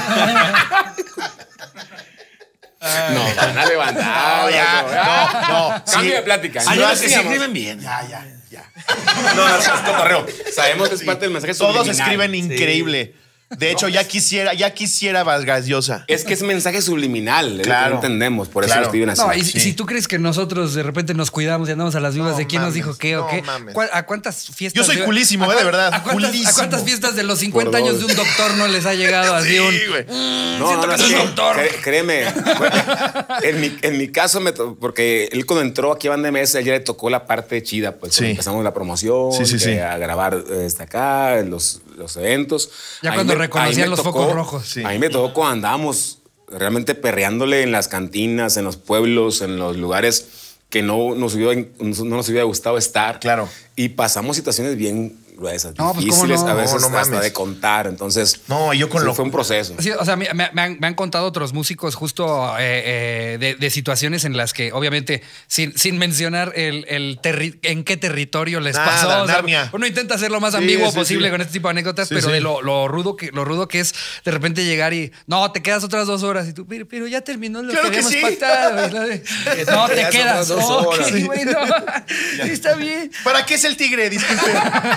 No, van a levantar.
No, ya,
ya.
no, no.
Cambio
Sí.
de plática.
Hay
No
unos que sí
hacíamos.
escriben bien.
Ya, ya, ya.
No, no, es cotorreo. Sabemos que es parte del mensaje
Todos
subliminal.
escriben increíble. De hecho, ya quisiera, ya quisiera Vargas Llosa.
Es que es mensaje subliminal. es lo que
Claro.
no entendemos. Por eso
Claro.
lo escriben así.
No, y
Sí.
si, si tú crees que nosotros de repente nos cuidamos y andamos a las vivas
No
de quién nos
mames,
dijo qué o
no
qué,
mames.
¿cuál- ¿a cuántas fiestas?
Yo soy
de-
culísimo,
a
eh, de
cuán-
verdad,
¿A cuántas,
culísimo.
¿A cuántas fiestas de los cincuenta
Por
años
dos.
de un doctor no les ha llegado así un...
Sí, güey.
No,
Siento
no, no,
que
es
soy
que,
doctor.
cre- créeme. en, mi, en mi caso, me to- porque él cuando entró aquí a Banda M S, él ya le tocó la parte chida. Pues
Sí.
cuando empezamos la promoción,
Sí, sí,
que
sí.
a grabar este, acá, los, los eventos.
Ya
Ahí
cuando
me-
reconocían
ahí me
los
tocó-
focos rojos.
Sí.
A mí me tocó cuando andábamos realmente perreándole en las cantinas, en los pueblos, en los lugares que no nos hubiera, no nos hubiera gustado estar.
Claro.
Y pasamos situaciones bien gruesas,
No, pues, ¿cómo
difíciles
no?
a veces
No, no
hasta
mames.
de contar. Entonces,
No, yo con
sí,
lo-
fue un proceso.
Sí, o sea, me, me- me han, me han contado otros músicos justo eh, eh, de, de situaciones en las que, obviamente, sin, sin mencionar el, el terri- en qué territorio les
Nada,
pasó. O sea,
Narnia.
uno intenta ser lo más
Sí,
ambiguo
sí,
posible
sí.
con este tipo de anécdotas,
Sí,
pero
sí.
de lo, lo rudo que, lo rudo que es de repente llegar y no, te quedas otras dos horas y tú, pero, pero ya terminó lo
Claro
que
que
habíamos
sí.
pactado. Y lo de, no, te
Te quedas
quedas.
otras dos
Ok,
horas. Sí.
bueno, sí, está bien.
¿Para qué es el tigre? Disculpe.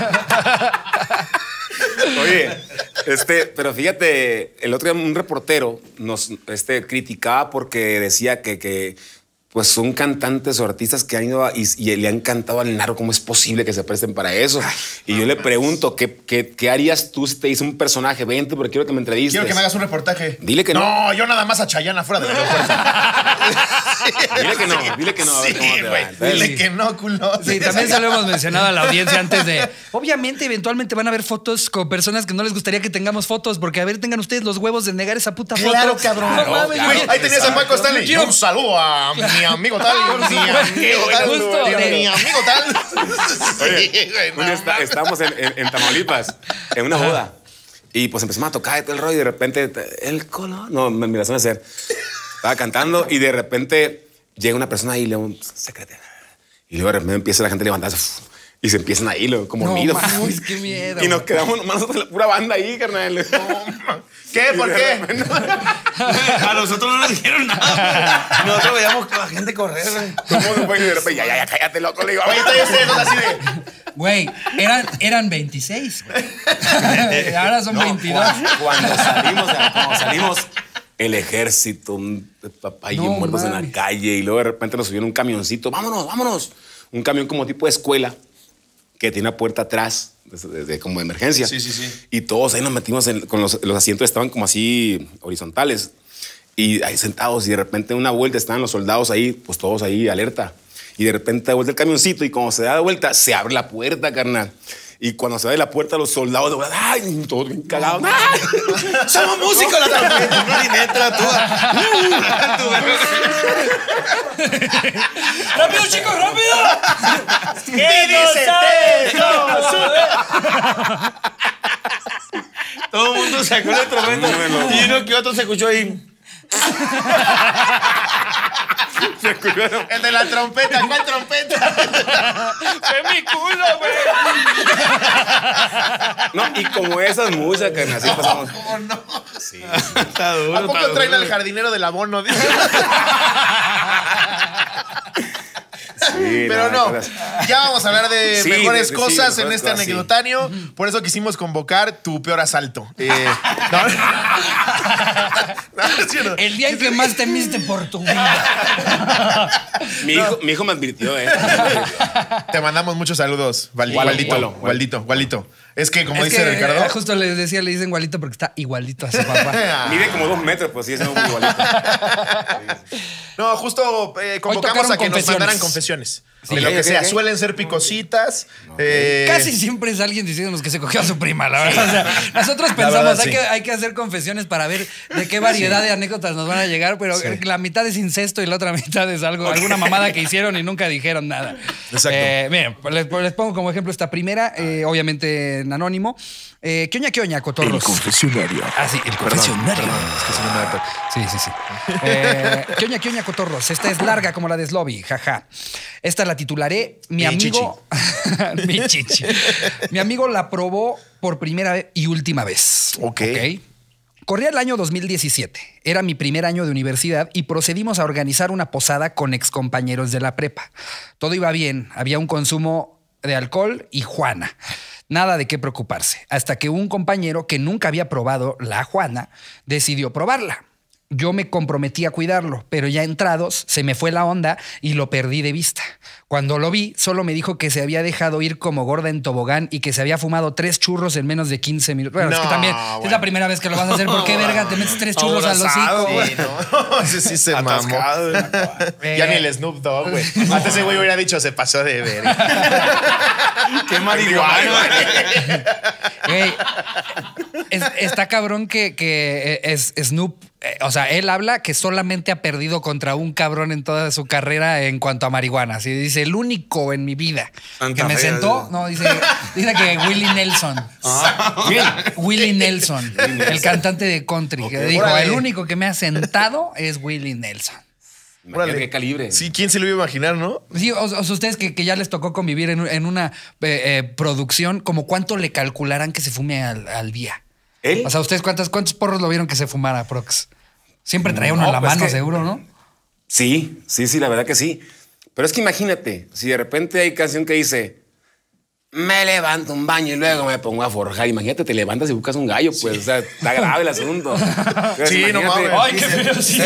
Oye, este, pero fíjate, el otro día un reportero nos este, criticaba porque decía que, que pues son cantantes o artistas que han ido a- y, y le han cantado al narco. ¿Cómo es posible que se presten para eso? Y yo le pregunto, ¿qué, qué, qué harías tú si te hice un personaje? Vente, porque quiero que me entrevistes.
Quiero que me hagas un reportaje.
Dile que no.
No, yo nada más a Chayanne afuera del aeropuerto.
Dile que no, dile que no. A ver
Sí,
cómo te va.
güey.
Entonces,
Dile que no, culo.
Sí, también se lo hemos mencionado a la audiencia antes de. Obviamente, eventualmente van a haber fotos con personas que no les gustaría que tengamos fotos, porque a ver, tengan ustedes los huevos de negar esa puta foto.
Claro, cabrón.
No mames,
claro.
güey.
Güey, ahí tenías a Paco Stanley.
Quiero-
Un saludo a mi amigo tal, mi amigo tal,
Justo,
mi-
de-
mi amigo tal.
Oye,
Sí, güey,
un
no
día está-
mames.
estábamos en, en- en Tamaulipas, en una boda. Y pues empezamos a tocar y todo el rollo. Y de repente, el color. No, me miras a hacer. Estaba cantando y de repente llega una persona ahí y le digo, secretaria. Y luego de repente empieza la gente a levantarse. uf, Y se empiezan ahí, lo- como
No
hormigas.
mames, qué miedo,
Y nos
güey.
quedamos nomás nosotros, la pura banda ahí, carnal.
¿Qué? ¿Por
Y de
qué?
repente-
A nosotros no nos dijeron nada. Nosotros veíamos que la gente correr, güey.
¿Cómo se fue? Y de repente, ya, ya, ya, cállate, loco. Le digo,
Oye,
"Oye,
está ustedes dos así de.
Güey, eran, eran veintiséis. güey. Ahora son veintidós.
Cuando, cuando salimos, cuando salimos, el ejército, un papá y
No
muertos en la
mames.
calle, y luego de repente nos subieron un camioncito, vámonos, vámonos. Un camión como tipo de escuela, que tiene una puerta atrás, desde, desde como de emergencia.
Sí, sí, sí.
Y todos ahí nos metimos en- con los, los asientos, estaban como así horizontales. Y ahí sentados, y de repente una vuelta estaban los soldados ahí, pues todos ahí alerta. Y de repente da vuelta el camioncito, y cuando se da de vuelta, se abre la puerta, carnal. Y cuando se abre la puerta, los soldados de vuelta, ¡ay! Todos bien cagados. ¡Ay! ¡Somos músicos! La trompeta, no, ni neta, tú.
¡Rápido, chicos, rápido!
¿Qué dice
Todo el mundo sacó la trompeta.
Bueno.
Y uno que otro se escuchó ahí.
El de la trompeta, ¿cuál trompeta?
¡Fue mi culo, güey!
No, y como esas muchas, carnal, así pasamos.
¿Cómo no?
Sí,
Está duro.
¿A poco
está
traen
duro.
al jardinero del abono?
sí,
Pero no,
cosas-
ya vamos a hablar de
Sí,
mejores
sí,
cosas
sí,
en
mejores
este
cosas, sí.
anecdotario. Por eso quisimos convocar tu peor asalto. Eh, ¿no? No, ¿sí o no?
El día en que más temiste por tu vida.
Mi hijo, mi hijo me advirtió, ¿eh?
Te mandamos muchos saludos, Val-
Gualo,
Waldito,
gualo, gualo.
Waldito, Waldito. Es que, como
Es
dice
que,
Ricardo,
eh, justo les decía, le dicen igualito porque está igualito a su papá.
Mide como dos metros, pues sí, es muy igualito.
no, justo eh, convocamos
tocaron
a que nos
confesiones.
mandaran confesiones. de lo que
okay,
sea.
okay.
Suelen ser picositas. Okay. Eh,
Casi siempre es alguien diciéndonos que se cogió a su prima, la verdad. O sea, nosotros pensamos,
verdad,
hay,
sí.
que, hay que hacer confesiones para ver de qué variedad sí. de anécdotas nos van a llegar, pero sí. la mitad es incesto y la otra mitad es algo, okay. alguna mamada que hicieron y nunca dijeron nada.
Exacto.
Eh, miren, les, les pongo como ejemplo esta primera, eh, obviamente en anónimo. Eh, ¿Qué oña, qué oña, cotorros?
El confesionario.
Ah, sí, el confesionario.
Perdón, perdón, es que se me da...
Sí, sí, sí. Eh, ¿Qué oña, qué oña, cotorros? Esta es larga como la de Slobby, jaja. Esta la titularé Mi, Mi amigo... Mi chichi. Mi amigo la probó por primera y última vez.
Ok.
Ok. Corría el año dos mil diecisiete. Era mi primer año de universidad y procedimos a organizar una posada con excompañeros de la prepa. Todo iba bien. Había un consumo de alcohol y Juana. Nada de qué preocuparse. Hasta que un compañero que nunca había probado la Juana decidió probarla. Yo me comprometí a cuidarlo, pero ya entrados se me fue la onda y lo perdí de vista. Cuando lo vi, solo me dijo que se había dejado ir como gorda en tobogán y que se había fumado tres churros en menos de quince minutos. Bueno, no, es que también bueno. es la primera vez que lo vas a hacer. ¿Por qué, verga, te metes tres churros al hocico?
Sí, no. Ese sí se mamó. Eh. Ya ni el Snoop Dogg, güey. Antes ese güey hubiera dicho, se pasó de verga.
Qué marihuana.
Hey, es, está cabrón que, que es, Snoop, eh, o sea, él habla que solamente ha perdido contra un cabrón en toda su carrera en cuanto a marihuana. Así dice, el único en mi vida Santa que me fe, sentó, no, dice, dice que Willie Nelson. Ah. Willie Nelson, el cantante de country, okay, que dijo, órale. El único que me ha sentado es Willie Nelson.
Imagínate qué calibre.
Sí, ¿quién se lo iba a imaginar, no?
Sí, o, o sea, ustedes que, que ya les tocó convivir en, en una eh, eh, producción, ¿como cuánto le calcularán que se fume al, al día?
¿Él?
O sea, ¿ustedes cuántos, cuántos porros lo vieron que se fumara, Prox? Siempre traía uno
no,
en la
pues
mano,
que,
seguro, ¿no?
Sí, sí, sí, la verdad que sí. Pero es que imagínate, si de repente hay canción que dice... Me levanto un baño y luego me pongo a forjar. Imagínate, te levantas y buscas un gallo, pues. Sí. O sea, está grave el asunto. Entonces,
sí, no mames.
Ay, qué feo. Sí.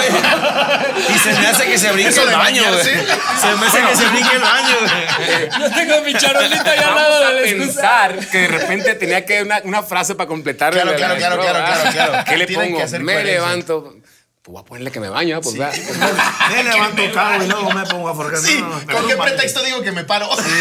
Y se me hace que se brinque el baño, güey. Se me hace que se brinque el baño, güey.
Yo tengo mi charolita allá al
Vamos
lado
a
de
pensar que de repente tenía que una, una frase para completar.
Claro, claro, claro, claro, claro, claro.
¿Qué le pongo? Me levanto... Pues voy a ponerle que me baño, ¿eh? Pues sí.
Me levanto cago y luego me pongo a forjar.
Sí,
no, no,
¿con qué pretexto digo que me paro? Sí.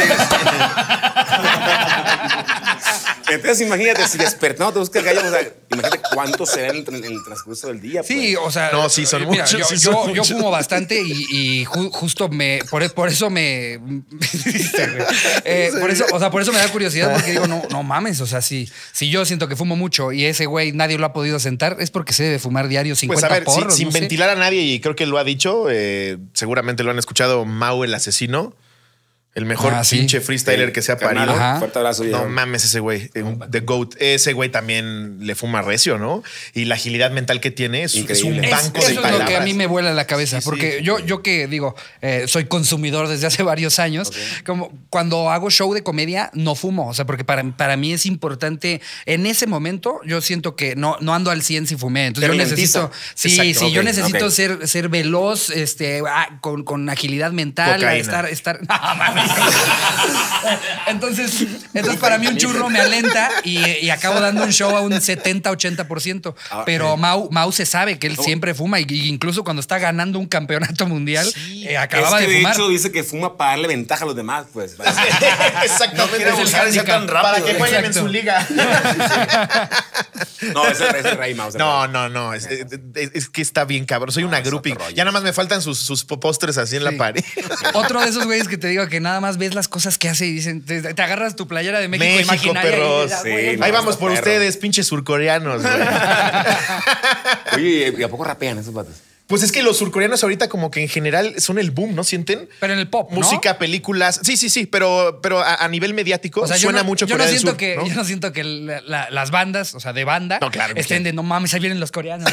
Entonces, imagínate, si despertando te buscas el gallo, o sea, imagínate cuánto será en el, en el transcurso del día.
Sí,
pues.
o sea.
No, sí, son
mira,
muchos.
Yo,
sí
yo,
son
yo
muchos.
fumo bastante y, y ju, justo me. Por, por eso me. eh, por eso, o sea, por eso me da curiosidad, porque digo, no, no mames. O sea, si, si yo siento que fumo mucho y ese güey nadie lo ha podido sentar, es porque se debe fumar diario cincuenta
pues a ver,
porros.
sin, sin
no sé.
ventilar a nadie, y creo que lo ha dicho, eh, seguramente lo han escuchado, Mau el asesino. El mejor
ah, sí.
pinche freestyler sí, que se ha parido.
Ajá.
Fuerte abrazo.
No mames, ese güey. The GOAT. Ese güey también le fuma recio, ¿no? Y la agilidad mental que tiene es, es un
es,
banco
eso
de
es
palabras.
lo que a mí me vuela la cabeza.
Sí,
porque
sí,
yo,
sí.
yo que digo, eh, soy consumidor desde hace varios años. Okay. Como cuando hago show de comedia, no fumo. O sea, porque para, para mí es importante. En ese momento, yo siento que no, no ando al cien si fumé. Entonces, yo necesito. Sí, Exacto, sí, okay, yo necesito okay. ser, ser veloz, este, ah, con, con agilidad mental, a estar, estar. No, mames. Entonces, entonces, para mí un churro me alenta y, y acabo dando un show a un setenta, ochenta por ciento. Ah, Pero okay. Mau, Mau se sabe que él oh. siempre fuma y, y incluso cuando está ganando un campeonato mundial, sí. eh, acababa
es que
de fumar.
De hecho, dice que fuma para darle ventaja a los demás, pues.
Exactamente.
No quiere tan rápido.
Para que jueguen en su liga.
No, ese es el rey Mau.
No, no, no. Es, es, es que está bien cabrón. Soy no, una groupie. Ya nada más me faltan sus, sus postres así en sí. la pared.
Otro de esos güeyes que te digo que nada más ves las cosas que hace y dicen, te, te agarras tu playera de México,
México
imaginaria.
Perros.
Y,
sí, güey, no, ahí vamos por perro. Ustedes, pinches surcoreanos.
Oye, ¿y a poco rapean esos patos?
Pues es que los surcoreanos ahorita como que en general son el boom, ¿no sienten?
Pero en el pop, ¿no?
Música, películas. Sí, sí, sí, pero, pero a, a nivel mediático o sea, suena
no,
mucho
yo
Corea
no
del
siento
Sur,
que,
¿no?
Yo no siento que la, la, las bandas, o sea, de banda,
no, claro,
estén
sí.
de no mames, ahí vienen los coreanos.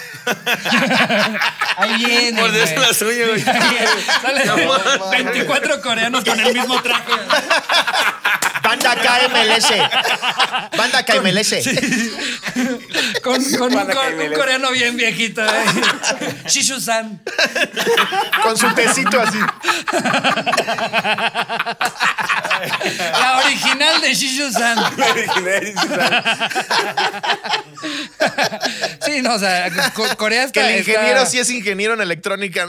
Ahí vienen,
por eso la suya, güey.
Salen no, veinticuatro coreanos con el mismo traje.
Banda K M L S. Banda K M L S.
Sí. Con, con un,
Banda
co-
K M L S.
un coreano bien viejito. ¿eh? Shishu-san.
Con su tecito así.
La original de Shishu-san. Sí, no, o sea, Co- Corea está...
Que el ingeniero
está-
sí es ingeniero en electrónica, ¿no?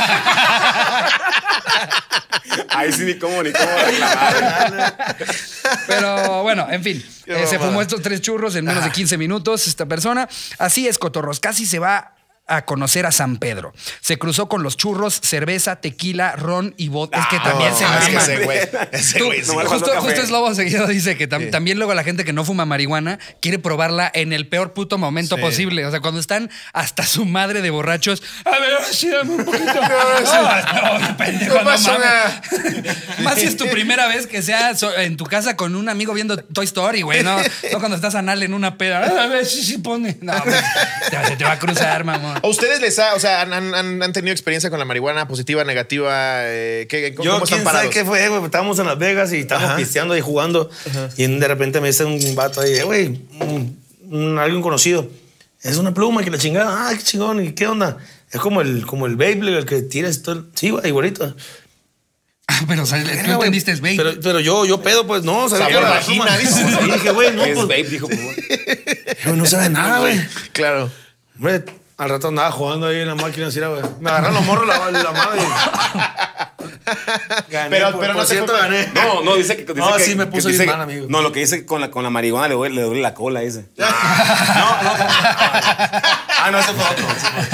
Ahí sí ni cómo, ni cómo reclamar.
Pero bueno, en fin,
Qué
eh, se
mamada.
fumó estos tres churros en menos de quince minutos esta persona. Así es, cotorros, casi se va a conocer a San Pedro. Se cruzó con los churros, cerveza, tequila, ron y vodka. Es que también
No,
se
es que
mama.
ese güey, ese
Tú-
güey sí.
no me lo-
justo,
faltó café.
justo es Lobo Seguido dice que tam-
Sí.
también luego la gente que no fuma marihuana quiere probarla en el peor puto momento
Sí.
posible. O sea, cuando están hasta su madre de borrachos. A ver, sí, dame un poquito. No, no, pendejo,
No
no
pasa
mames.
nada.
Más si es tu primera vez que sea so- en tu casa con un amigo viendo Toy Story, güey. No, no cuando estás anal en una peda. A ver, sí, sí, pone. No, pues, te, se te va a cruzar, mamón.
¿A ustedes les ha, o sea, han, han- han tenido experiencia con la marihuana positiva, negativa? Eh, ¿qué, ¿Cómo,
Yo,
cómo están
quién sabe
parados?
qué fue, güey. Estábamos en Las Vegas y estábamos
Ajá.
pisteando y jugando. Y de repente me dice un vato ahí, "Eh, güey, un- un- alguien conocido. Es una pluma que la chingada. Ah, qué chingón. ¿Y qué onda? Es como el, como el Beyblade, el que tiras todo. el- Sí, güey, igualito.
Pero, o sea, tú
Verga, güey.
entendiste, es babe.
Pero, pero yo, yo pedo, pues no. ¿Sabes
Sabor
qué? La
vagina,
pluma.
dices.
Y dije, güey, no,
Es
pues.
babe, dijo. Como,
Güey, no sabe nada, güey.
Claro.
Hombre, al rato andaba jugando ahí en la máquina así, era, güey. Me agarraron los morros la, la madre. Gané,
Pero-
por,
pero no
por
te
cierto,
fue-
gané.
no, no, dice que. Dice
No,
que,
sí me
que
puso
dice
bien
que-
mal, amigo.
No, lo que dice que con la, con la marihuana le duele, le duele la cola, dice.
No, no. Ah, no, ese fue otro.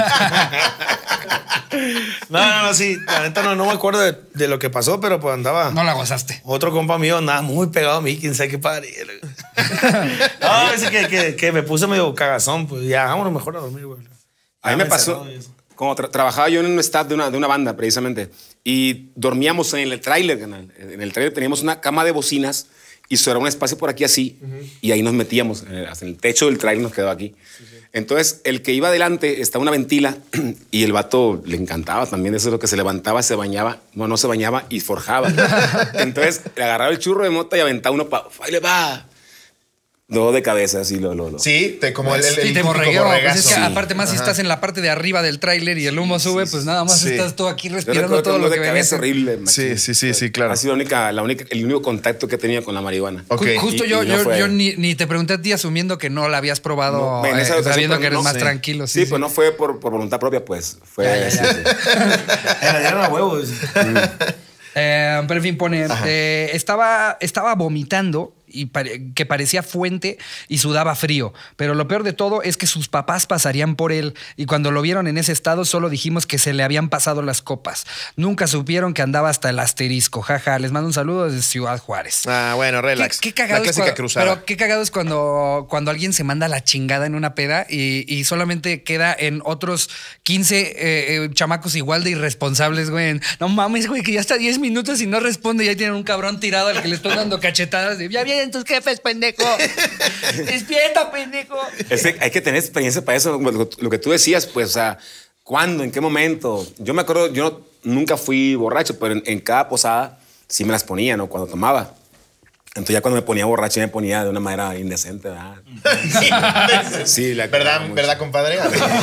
No, no, no, sí. La neta no, no me acuerdo de, de lo que pasó, pero pues andaba.
No la gozaste.
Otro compa mío andaba muy pegado a mí, quién sabe qué padre. No, dice que, que, que me puse medio cagazón, pues ya, vámonos mejor a dormir, güey.
A mí
Ya
me pasó,
encerrado y eso.
como tra- trabajaba yo en un staff de una, de una banda, precisamente, y dormíamos en el tráiler, canal. En el tráiler teníamos una cama de bocinas y eso era un espacio por aquí así, y ahí nos metíamos, eh, hasta el techo del tráiler nos quedó aquí. Entonces, el que iba adelante estaba una ventila y el vato le encantaba también eso, lo que se levantaba, se bañaba, no, no se bañaba y forjaba. Entonces, le agarraba el churro de mota y aventaba uno para, ¡ahí le va! Dos de cabeza, así lo, lo, lo.
Sí, te, como el, el, el
Sí, te
típico
borregueo. Pues es
borregazo.
que
Sí.
aparte más si estás en la parte de arriba del tráiler y el humo sube, pues nada más
sí.
estás tú aquí
Yo
respirando
recuerdo
todo
un
lo
dolor
que
de
venís.
cabeza horrible.
Sí,
machín.
sí, sí, sí, claro.
Ha sido la única, la única, el único contacto que he tenido con la marihuana.
Ok.
Ju- Justo
Y-
yo,
y no
yo,
fue-
yo ni, ni te pregunté a ti asumiendo que no la habías probado,
No, en
eh,
esa ocasión,
sabiendo
pues,
que eres
no,
más
sí.
tranquilo.
Sí, pues no fue por, por voluntad propia, pues. Fue.
Ya, ya,
sí,
ya.
sí.
Era, era huevo. dice.
Eh, pero en fin, pone, eh, estaba, estaba vomitando y pare- que parecía fuente y sudaba frío. Pero lo peor de todo es que sus papás pasarían por él y cuando lo vieron en ese estado solo dijimos que se le habían pasado las copas. Nunca supieron que andaba hasta el asterisco. Jaja, les mando un saludo desde Ciudad Juárez.
Ah, bueno, relax.
Qué, qué cagado
la
es
clásica
cuando,
cruzada.
Pero qué cagado es cuando, cuando alguien se manda la chingada en una peda y, y solamente queda en otros quince eh, eh, chamacos igual de irresponsables, güey. En, no mames, güey, que ya está diez minutos y no responde y ahí tienen un cabrón tirado al que le están dando cachetadas de ya vienen tus jefes, pendejo. Despierta, pendejo.
Es que hay que tener experiencia para eso. Lo, lo que tú decías, pues, o sea, ¿cuándo? ¿En qué momento? Yo me acuerdo, yo nunca fui borracho, pero en, en cada posada sí me las ponía, ¿no? Cuando tomaba. Entonces ya cuando me ponía borracho me ponía de una manera indecente, ¿verdad? Sí, la
¿Verdad,
mucho.
¿verdad, compadre?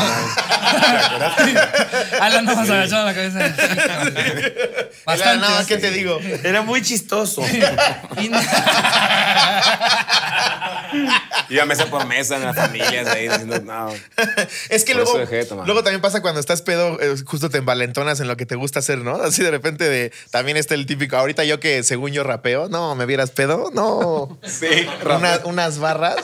Alan, no vas a agachar la cabeza. Bastante.
No, ¿qué te digo?
Era muy chistoso.
Iba mesa por mesa en las familias ahí diciendo, no.
Es que
Por
luego,
eso dejé de tomar.
luego también pasa cuando estás pedo, eh, justo te envalentonas en lo que te gusta hacer, ¿no? Así de repente de, también está el típico, ahorita yo que según yo rapeo, no, ¿me vieras pedo? No.
Sí,
Una- unas barras.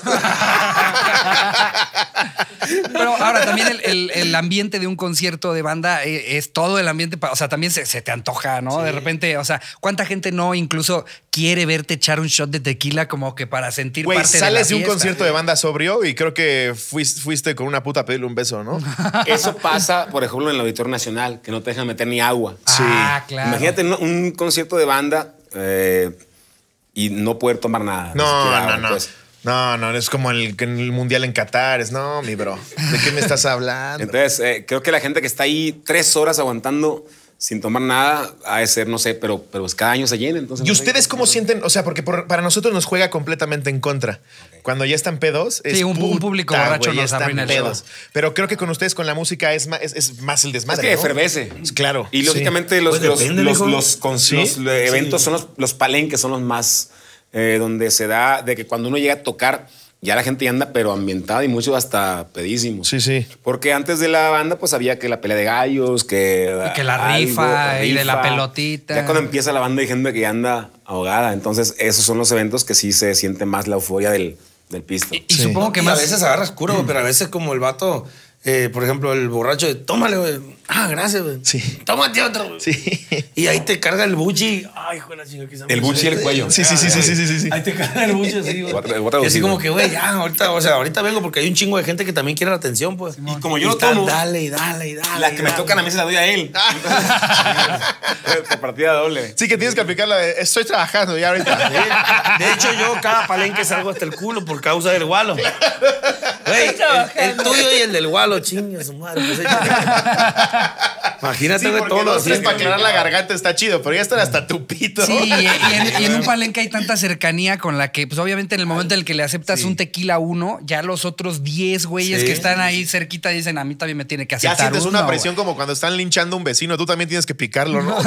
Pero ahora también el, el- el ambiente de un concierto de banda eh, es todo el ambiente, pa- o sea, también se, se te antoja, ¿no? De repente, o sea, ¿cuánta gente no incluso quiere verte echar un shot de tequila como que para sentir
Güey,
parte de la
sales de un
fiesta?
concierto de banda sobrio y creo que fuiste, fuiste con una puta a pedirle un beso, ¿no?
Eso pasa, por ejemplo, en el Auditorio Nacional, que no te dejan meter ni agua.
Ah, claro.
Imagínate un, un concierto de banda eh, y no poder tomar nada. ni
No,
siquiera
no,
agua,
no.
pues.
No, no, es como el, que en el mundial en Qatar. Es, no, mi bro, ¿de qué me estás hablando?
Entonces, eh, creo que la gente que está ahí tres horas aguantando sin tomar nada, ha de ser, no sé, pero, pero pues cada año se llena. Entonces,
¿Y
no sé
ustedes
qué-
cómo sienten? O sea, porque por- para nosotros nos juega completamente en contra. Cuando ya están pedos, es
Sí, un- un
puta,
público borracho
güey, ya
nos
están
arruina el show.
pedos. Pero creo que con ustedes, con la música, es más, es, es más el
Es
desmadre,
que
¿no?
efervece.
Claro.
Y
sí.
lógicamente los,
Pues
los,
depende,
los,
mijo.
los con-
Sí.
los, eh, eventos
Sí.
son los, los palenques, son los más eh, donde se da de que cuando uno llega a tocar, ya la gente ya anda pero ambientada y mucho hasta pedísimos.
Sí, sí.
Porque antes de la banda, pues había que la pelea de gallos, que.
Y que la rifa, y de la pelotita.
Ya cuando empieza la banda hay gente que ya anda ahogada. Entonces, esos son los eventos que sí se siente más la euforia del, del pisto.
Y supongo que
Y
más.
a veces agarras cura, güey, pero a veces como el vato, eh, por ejemplo, el borracho de tómale, güey. Ah, gracias, güey.
Sí.
Tómate otro, güey.
Sí.
Y ahí te carga el buchi. Ay, hijo de la chingada. quizá
El
me
buchi y el
suelte.
cuello.
Sí, sí, sí, sí, sí, sí, sí, sí.
Ahí te carga el buchi así, güey.
Voy a tra- voy a
Y así
traducir,
como
güey.
que, güey, ya, ahorita, o sea, ahorita vengo porque hay un chingo de gente que también quiere la atención, pues.
Y como yo
Y
lo
están,
tomo,
Dale, y dale, y dale.
las
y
que me
dale.
tocan a mí se las doy a él. Por partida doble.
Sí, que tienes que aplicar la de estoy trabajando ya ahorita.
De hecho, yo cada palenque salgo hasta el culo por causa del gualo. Güey, el, el tuyo y el del gualo, chinga su madre. Pues, échale. Imagínate,
Sí,
güey,
porque
todos
dos,
los
tres
días.
para aclarar la garganta está chido, pero ya están hasta tu pito.
Sí, y, y en, y en un palenque hay tanta cercanía con la que, pues obviamente en el momento en el que le aceptas un tequila a uno, ya los otros diez güeyes
Sí.
que están ahí cerquita dicen, a mí también me tiene que
Ya
aceptar
sientes
uno,
una presión
güey".
como cuando están linchando a un vecino, tú también tienes que picarlo, ¿no?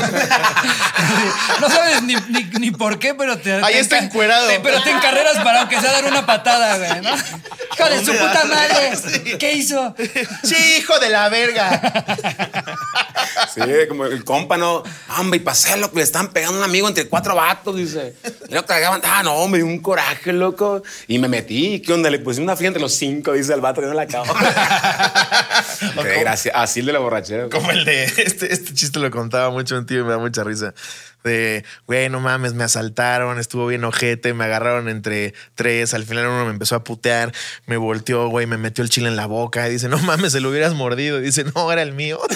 No sabes ni, ni, ni por qué, pero te.
Ahí
te
está
enca-
encuerado.
te- pero te encarreras para aunque sea dar una patada, güey, ¿no? Hijo de su puta madre. ¿Qué hizo?
Sí, hijo de la verga.
Sí, como el compa, no. Hombre, y pasé lo que le están pegando a un amigo entre cuatro vatos, dice. Y lo cargaban. Ah, no, me dio un coraje, loco. Y me metí. ¿Qué onda? Le puse una fría entre los cinco, dice el vato que no la acabo. Qué desgracia. Así el de la borrachera.
Como el de este, este chiste lo contaba mucho un tío y me da mucha risa. De, güey, no mames, me asaltaron, estuvo bien ojete, me agarraron entre tres, al final uno me empezó a putear, me volteó, güey, me metió el chile en la boca y dice, no mames, se lo hubieras mordido. Y dice, no, era el mío.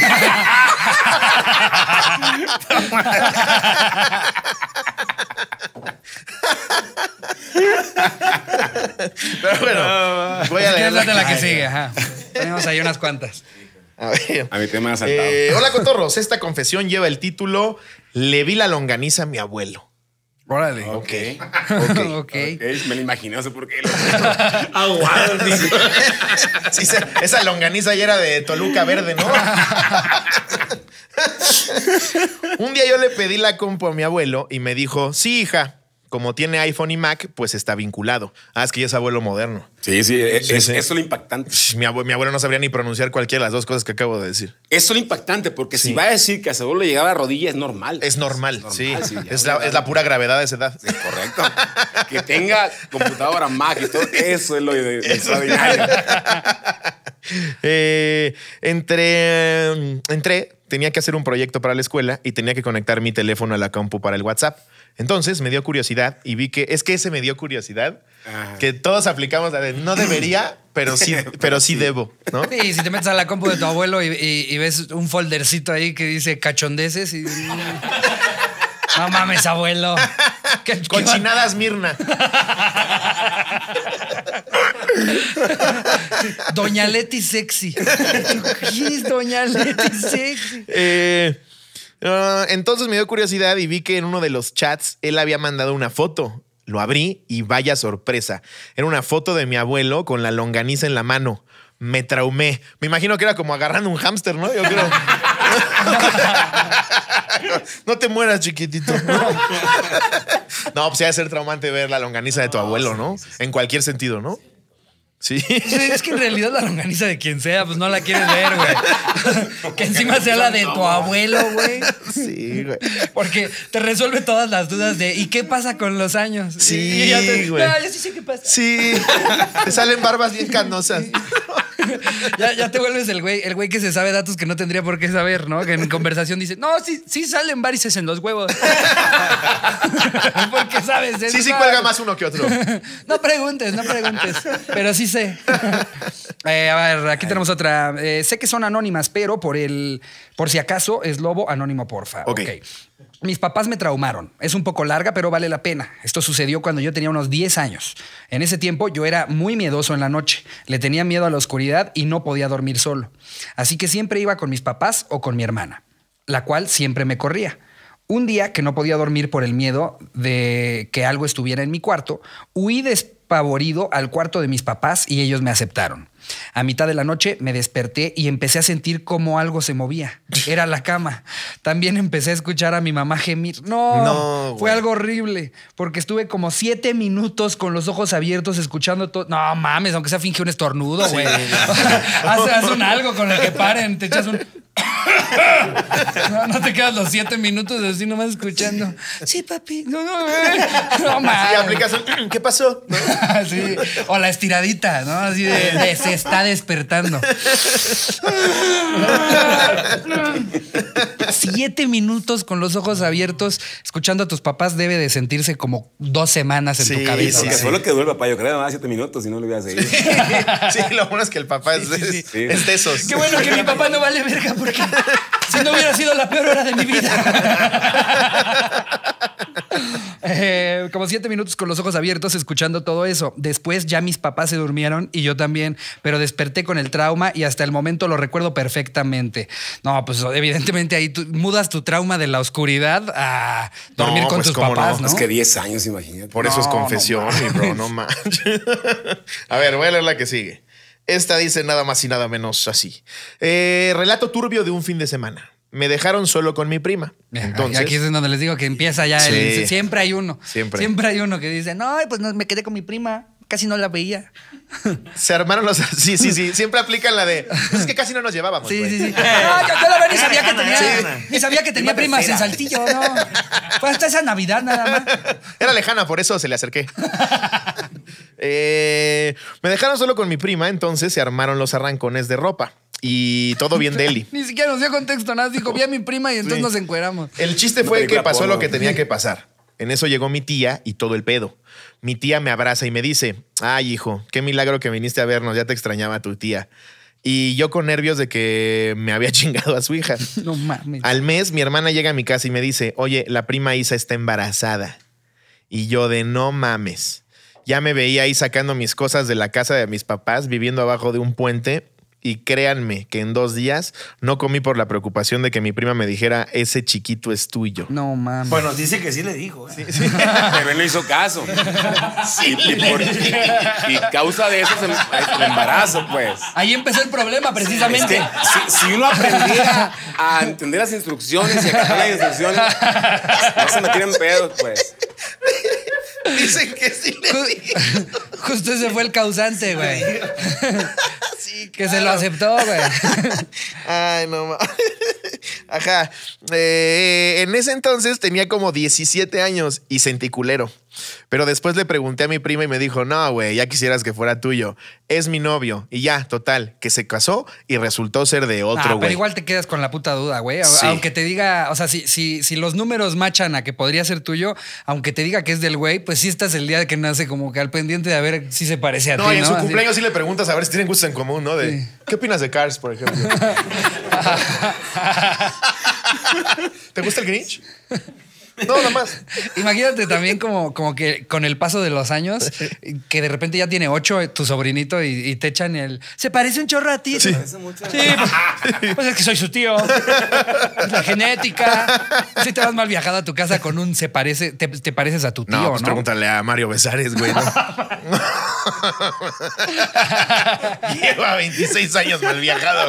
Pero bueno, voy a
Si quieres,
leer
date la que sigue, ajá. Tenemos ahí unas cuantas.
A ver.
A mí también me han asaltado.
Eh, hola, cotorros. Esta confesión lleva el título Le vi la longaniza a mi abuelo.
Órale.
Ok.
Ok.
Ok, me lo imaginé, no sé por qué.
Aguado, dice.
Sí, se- esa longaniza ya era de Toluca Verde, ¿no? Un día yo le pedí la compu a mi abuelo y me dijo, sí, hija, como tiene iPhone y Mac, pues está vinculado. Ah, es que ya es abuelo moderno.
Sí, sí, es,
Sí,
es-
sí.
eso es lo impactante.
Psh, Mi abuelo, mi abuelo no sabría ni pronunciar cualquiera de las dos cosas que acabo de decir.
Eso es lo impactante, porque
Sí.
si va a decir que a su abuelo le llegaba a rodilla, es normal.
Es normal,
normal,
sí.
sí, ya,
es, la,
ya.
es la pura gravedad de esa edad.
Correcto. Que tenga computadora Mac y todo, eso es lo de- de extraordinario.
Eh, entré, entré, tenía que hacer un proyecto para la escuela y tenía que conectar mi teléfono a la compu para el WhatsApp. Entonces me dio curiosidad y vi que es que ese me dio curiosidad,
Ajá.
que todos aplicamos la de no debería, pero sí, pero sí debo, ¿no?
Sí, si te metes a la compu de tu abuelo y, y- y ves un foldercito ahí que dice cachondeces y. No mames, abuelo. ¿Qué- qué-
Cochinadas Mirna.
Doña Leti Sexy. ¿Quién es Doña Leti Sexy?
Eh, ah, entonces me dio curiosidad y vi que en uno de los chats él había mandado una foto. Lo abrí y vaya sorpresa. Era una foto de mi abuelo con la longaniza en la mano. Me traumé. Me imagino que era como agarrando un hámster, ¿no? Yo creo. No te mueras, chiquitito. No, pues ya debe ser traumante ver la longaniza de tu abuelo, ¿no? En cualquier sentido, ¿no? Sí.
Es que en realidad la longaniza de quien sea, pues no la quieres ver, güey. Que encima sea la de tu abuelo, güey.
Sí, güey.
Porque te resuelve todas las dudas de ¿y qué pasa con los años?
Sí,
Y ya te,
güey.
"No, yo sí sé qué pasa".
Sí. Te salen barbas bien canosas.
Ya, ya te vuelves el güey, el güey que se sabe datos que no tendría por qué saber, ¿no? Que en conversación dice, no, sí, sí salen varices en los huevos. Porque sabes eso.
Sí, sí,
No,
cuelga más uno que otro.
No preguntes, no preguntes. Pero sí sé. Eh, a ver, aquí tenemos otra. Eh, sé que son anónimas, pero por el, por si acaso es lobo anónimo, porfa.
Ok.
Ok. Mis papás me traumaron. Es un poco larga, pero vale la pena. Esto sucedió cuando yo tenía unos diez años. En ese tiempo yo era muy miedoso en la noche. Le tenía miedo a la oscuridad y no podía dormir solo. Así que siempre iba con mis papás o con mi hermana. la cual siempre me corría. Un día que no podía dormir por el miedo de que algo estuviera en mi cuarto, huí despavorido al cuarto de mis papás y ellos me aceptaron. A mitad de la noche me desperté y empecé a sentir como algo se movía. Era la cama. También empecé a escuchar a mi mamá gemir. No,
No,
fue
güey.
algo horrible porque estuve como siete minutos con los ojos abiertos escuchando todo. No mames, aunque sea finge un estornudo, güey. haz, haz un algo con el que paren, te echas un... No, no te quedas los siete minutos así nomás escuchando. Sí, papi. No, no, güey. No mames.
Sí, aplicas un, ¿qué pasó? ¿No?
Sí. O la estiradita, ¿no? Así de, de se está despertando. Siete minutos con los ojos abiertos, escuchando a tus papás, debe de sentirse como dos semanas en
Sí,
tu cabeza.
sí,
Que
sí.
fue lo que duró el papá, yo creo, más siete minutos, si no lo hubiera seguido.
Sí, lo bueno es que el papá es, es,
sí.
es de esos.
Qué bueno que mi papá no vale verga porque si no hubiera sido la peor hora de mi vida. Eh, como siete minutos con los ojos abiertos escuchando todo eso. Después ya mis papás se durmieron y yo también, pero desperté con el trauma y hasta el momento lo recuerdo perfectamente. No, pues evidentemente ahí tú mudas tu trauma de la oscuridad a dormir
No,
con
pues,
tus
cómo
papás,
no.
¿no?
Es que diez años, imagínate.
Por eso
No,
es confesión,
no
mi bro, no manches. A ver, voy a leer la que sigue. Esta dice nada más y nada menos así. Eh, relato turbio de un fin de semana. Me dejaron solo con mi prima. Entonces,
y aquí es donde les digo que empieza ya el...
Sí.
Siempre hay uno.
Siempre.
Siempre hay uno que dice, no, pues no, me quedé con mi prima. Casi no la veía.
se armaron los... Sí, sí, sí. Siempre aplican la de... Es que casi no nos llevábamos,
Sí,
güey.
sí, sí. No, yo, yo la veía y sabía que tenía,
Sí.
ni sabía que tenía primas en Saltillo, ¿no? Fue hasta esa Navidad nada más.
Era lejana, por eso se le acerqué. Eh, me dejaron solo con mi prima, entonces se armaron los arrancones de ropa. Y todo bien deli.
Ni siquiera nos dio contexto, nada. Dijo, vi a mi prima y entonces
Sí.
nos encueramos.
El chiste
Una
fue que
película
pasó
porno.
lo que tenía que pasar. En eso llegó mi tía y todo el pedo. Mi tía me abraza y me dice, ay, hijo, qué milagro que viniste a vernos, ya te extrañaba tu tía. Y yo con nervios de que me había chingado a su hija.
No mames.
Al mes, mi hermana llega a mi casa y me dice, oye, la prima Isa está embarazada. Y yo de no mames. Ya me veía ahí sacando mis cosas de la casa de mis papás, viviendo abajo de un puente. Y créanme que en dos días no comí por la preocupación de que mi prima me dijera, ese chiquito es tuyo.
No mames.
Bueno, dice que sí le dijo. ¿eh?
Pero él no hizo caso. y, y por- y- y causa de eso es el, el embarazo, pues.
Ahí empezó el problema,
Es
precisamente.
que si, si uno aprendiera a entender las instrucciones y a acatar las instrucciones, no se metían en pedos, pues.
Dicen que sí le
Ju- Justo ese fue el causante, güey.
sí,
Que se lo aceptó, güey.
Ay, no mames. Ajá. Eh, en ese entonces tenía como diecisiete años y sentí culero. Pero después le pregunté a mi prima y me dijo, no, güey, ya quisieras que fuera tuyo. Es mi novio. Y ya, total, que se casó y resultó ser de
Ah,
otro,
pero
güey.
igual te quedas con la puta duda, güey. A-
Sí.
Aunque te diga, o sea, si, si, si los números machan a que podría ser tuyo, aunque te diga que es del güey, pues sí estás el día de que nace como que al pendiente de a ver si se parece a
No,
ti,
y en
¿no?
su
Así.
cumpleaños sí le preguntas a ver si tienen gustos en común, ¿no? De,
Sí.
¿qué opinas de Cars, por ejemplo? ¿Te gusta el Grinch? No, nada más.
Imagínate también como, como que con el paso de los años, que de repente ya tiene ocho eh, tu sobrinito y, y te echan el... Se parece un chorro a ti. Sí,
Parece mucho.
Sí, pues, pues es que soy su tío. Es la genética. Si te vas mal viajado a tu casa con un se parece, te, te pareces a tu tío,
No,
¿no?
pues pregúntale a Mario Besares, güey. ¿no? Lleva veintiséis años mal viajado.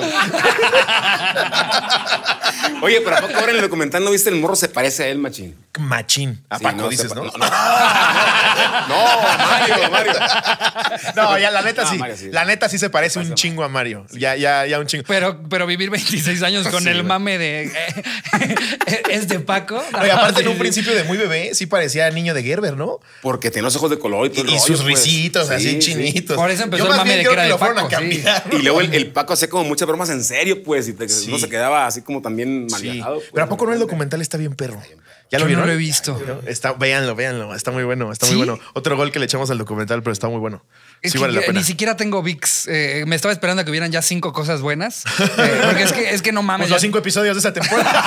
Oye, pero ¿a poco ahora en el documental no viste el morro se parece a él, machín?
Machín. A
Sí,
Paco
no,
dices,
se-
¿no?
No, no, no, Mario, Mario.
No, ya la neta
No,
sí.
Mario sí.
La neta sí se parece
Parece
un chingo a Mario. Ya, ya, ya un chingo.
Pero, pero vivir veintiséis años con
Sí,
el
güey.
mame de... ¿Es de Paco?
Oye, aparte en
Sí,
un
sí.
principio de muy bebé, sí parecía niño de Gerber, ¿no?
Porque tiene los ojos de color y todo el
Y, y
rollo,
sus
pues.
risitos
Sí,
así
sí.
chinitos.
Por eso empezó
Yo
el
más
mame
bien
de
creo
que era de
lo fueron
Paco,
a cambiar.
Y luego el, el Paco hacía como muchas bromas en serio, pues, y te-
Sí.
no se quedaba así como también mal
Sí.
viajado. pues.
Pero ¿a poco no el documental está bien perro? ¿Ya
Yo
lo vieron?
no lo he visto.
Está, véanlo, véanlo. Está muy bueno, está
¿Sí?
muy bueno. Otro gol que le echamos al documental, pero está muy bueno.
Es
Sí
que
vale la pena.
Ni siquiera tengo V I X. Eh, me estaba esperando a que hubieran ya cinco cosas buenas. Eh, porque es que, es que no mames.
Pues los
ya-
cinco episodios de esa temporada.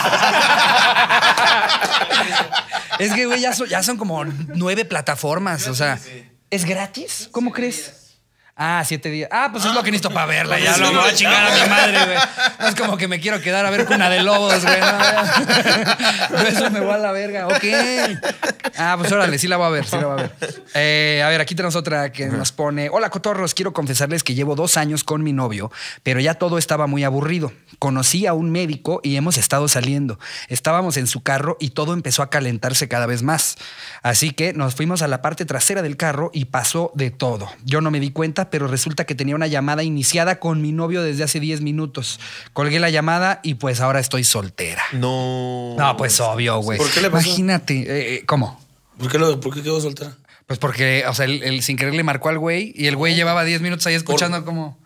Es que, güey, ya son, ya son como nueve plataformas. O sea, ¿es gratis? ¿Cómo crees? Ah, siete días. Ah, pues es lo que necesito para verla. Ya lo voy a chingar a mi madre, güey. No es como que me quiero quedar a ver Cuna de Lobos, güey. No, eso me voy a la verga. Ok. Ah, pues órale, sí la voy a ver, sí la voy a ver. Eh, a ver, aquí tenemos otra que nos pone: hola, cotorros, quiero confesarles que llevo dos años con mi novio, pero ya todo estaba muy aburrido. Conocí a un médico y hemos estado saliendo. Estábamos en su carro y todo empezó a calentarse cada vez más. Así que nos fuimos a la parte trasera del carro y pasó de todo. Yo no me di cuenta, pero resulta que tenía una llamada iniciada con mi novio desde hace diez minutos. Colgué la llamada y pues ahora estoy soltera.
No.
No, pues obvio, güey.
¿Por qué le pasó?
Imagínate. Eh, ¿Cómo?
¿Por qué, lo, ¿Por qué quedó soltera?
Pues porque, o sea, él, él sin querer le marcó al güey y el güey llevaba diez minutos ahí escuchando como...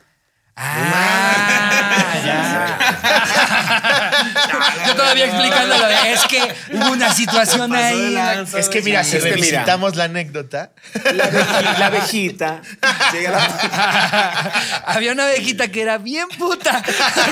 Ah, ya. Yo todavía explicando lo de, es que hubo una situación ahí.
Es que mira, si
Es que mira.
revisitamos la anécdota.
La, abeji- la abejita. Llega la-
Había una abejita que era bien puta.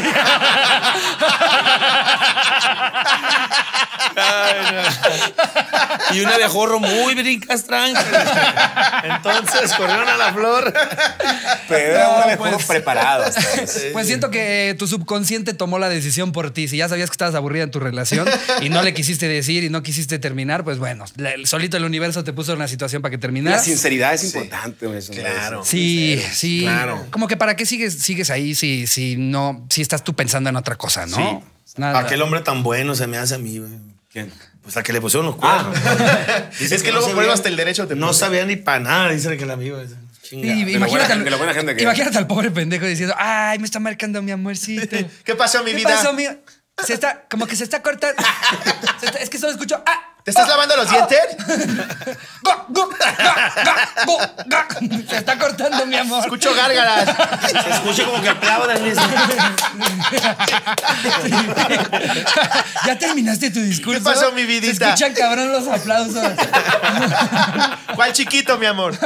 Y un abejorro muy brincastranca. Entonces corrieron a la flor.
Pero era un
No,
abejorro
pues.
preparado.
Pues siento que tu subconsciente tomó la decisión por ti. Si ya sabías que estabas aburrida en tu relación y no le quisiste decir y no quisiste terminar, pues bueno, le- solito el universo te puso en una situación para que
La
terminaras.
sinceridad es importante. güey, eso,
Claro.
Sí, sí.
Claro.
Como que para qué sigues, sigues ahí si, si no, si estás tú pensando en otra cosa, ¿no? Nada.
Aquel hombre tan bueno se me hace a mí, güey.
¿Quién?
Pues a que le pusieron los cuernos. Dice
Es que luego
no
por
sabía-
hasta el derecho te
No
pone.
sabía ni para nada, dice que el amigo. Chinga.
Y-
la
imagínate,
buena
al,
gente, de la buena gente que-
imagínate al pobre pendejo diciendo, ay, me está marcando mi amorcito.
¿Qué pasó, mi
¿Qué
vida?
pasó, mi? Se está, como que se está cortando. Se está- es que solo escucho, ah.
¿Te estás lavando los dientes?
Go, go, ga, ga, go, ga. Se está cortando mi amor.
Escucho gárgaras.
Se escucha como que aplaudan. dice.
Ya terminaste tu discurso.
¿Qué pasó, mi vidita?
Se escuchan cabrón los aplausos.
¿Cuál chiquito, mi amor?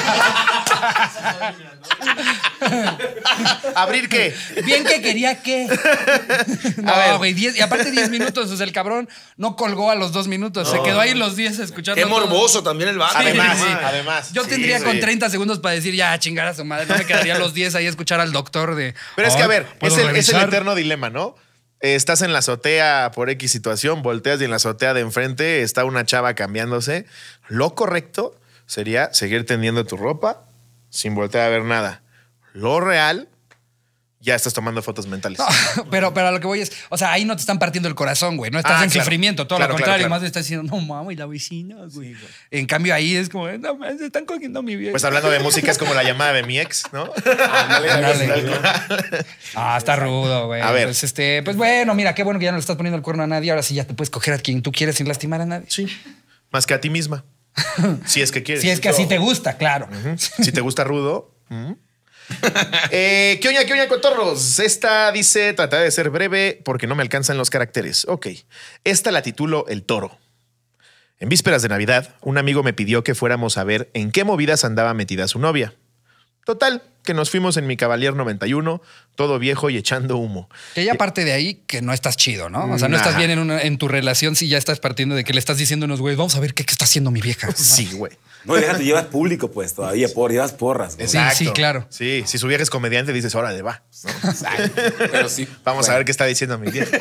¿Abrir qué?
Bien que quería que.
ver.
No, güey, diez- y aparte diez minutos, o sea, el cabrón no colgó a los dos minutos, se quedó ahí los diez escuchando.
Qué
todo.
morboso también el vato.
Además,
Sí.
además.
Yo
Sí,
tendría
sí.
con treinta segundos para decir, ya, chingar a su madre. No me quedaría los diez ahí a escuchar al doctor de.
Pero es que, a
"Ay,
ver,
¿puedo
es el, es el
revisar?".
eterno dilema, ¿no? Eh, Estás en la azotea por X situación, volteas y en la azotea de enfrente está una chava cambiándose. Lo correcto sería seguir tendiendo tu ropa sin voltear a ver nada. Lo real, ya estás tomando fotos mentales.
No, pero, pero a lo que voy es, o sea, ahí no te están partiendo el corazón, güey. No estás
Ah,
en
claro.
sufrimiento, todo
Claro,
lo
claro,
contrario.
claro.
Más le estás diciendo, no mames, la vecina, güey. En cambio, ahí es como, no mames, se están cogiendo a mi vieja.
Pues hablando de música, es como la llamada de mi ex, ¿no?
Ándale,
Ándale.
tal cual.
Ah, está rudo, güey.
A ver.
Pues, este, pues bueno, mira, qué bueno que ya no le estás poniendo el cuerno a nadie. Ahora sí ya te puedes coger a quien tú quieres sin lastimar a nadie.
Sí. Más que a ti misma. Si es que quieres.
Si es que así te gusta, claro.
Ujú. Si te gusta rudo. ujú. eh, ¿Qué oña, qué oña, cotorros? Esta dice, trataré de ser breve porque no me alcanzan los caracteres. Ok. Esta la titulo El Toro. En vísperas de Navidad, un amigo me pidió que fuéramos a ver en qué movidas andaba metida su novia. Total, que nos fuimos en mi Cavalier noventa y uno, todo viejo y echando humo.
Que ya parte de ahí que no estás chido, ¿no? O sea, no
Nah.
estás bien en, una- en tu relación si ya estás partiendo de que le estás diciendo a unos güeyes, vamos a ver qué, qué está haciendo mi vieja.
Sí, güey.
No, y déjate, llevas público, pues, todavía, por, llevas porras. ¿no?
Sí, sí, claro.
Sí, si su vieja es comediante, dices, órale, va. ¿no?
Pero sí.
Vamos
Bueno.
a ver qué está diciendo mi vieja.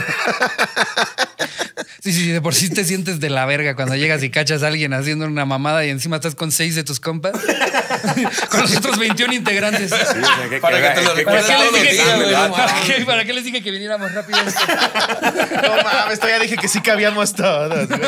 Sí, sí, de por sí te sientes de la verga cuando llegas y cachas a alguien haciendo una mamada y encima estás con seis de tus compas. Con los otros veintiún integrantes.
Sí, o sea, que-
Para que te lo
que-
¿Para
recuerdes
qué, les
todos los
dije
días,
que,
güey, no
¿para,
mames.
qué, para qué les dije que viniéramos rápido?
No mames, esto ya dije que sí cabíamos todos. güey.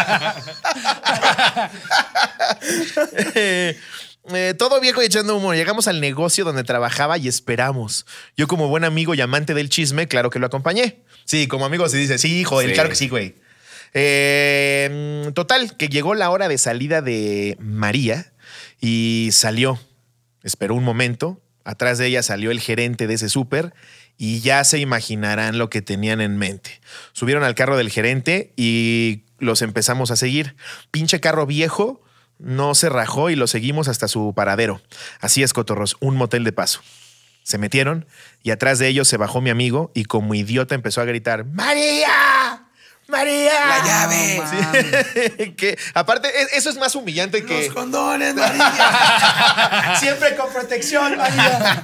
Eh, eh, todo viejo y echando humo. Llegamos al negocio donde trabajaba y esperamos. Yo, como buen amigo y amante del chisme, claro que lo acompañé. Sí, como amigo se dice, sí, joder,
Sí.
claro que sí, güey. Eh, total, que llegó la hora de salida de María y salió. Esperó un momento. Atrás de ella salió el gerente de ese súper y ya se imaginarán lo que tenían en mente. Subieron al carro del gerente y los empezamos a seguir. Pinche carro viejo, no se rajó y lo seguimos hasta su paradero. Así es, cotorros, un motel de paso. Se metieron y atrás de ellos se bajó mi amigo y como idiota empezó a gritar, ¡María! María.
La llave.
Sí. Que, aparte, eso es más humillante que...
Los condones, María.
Siempre con protección, María.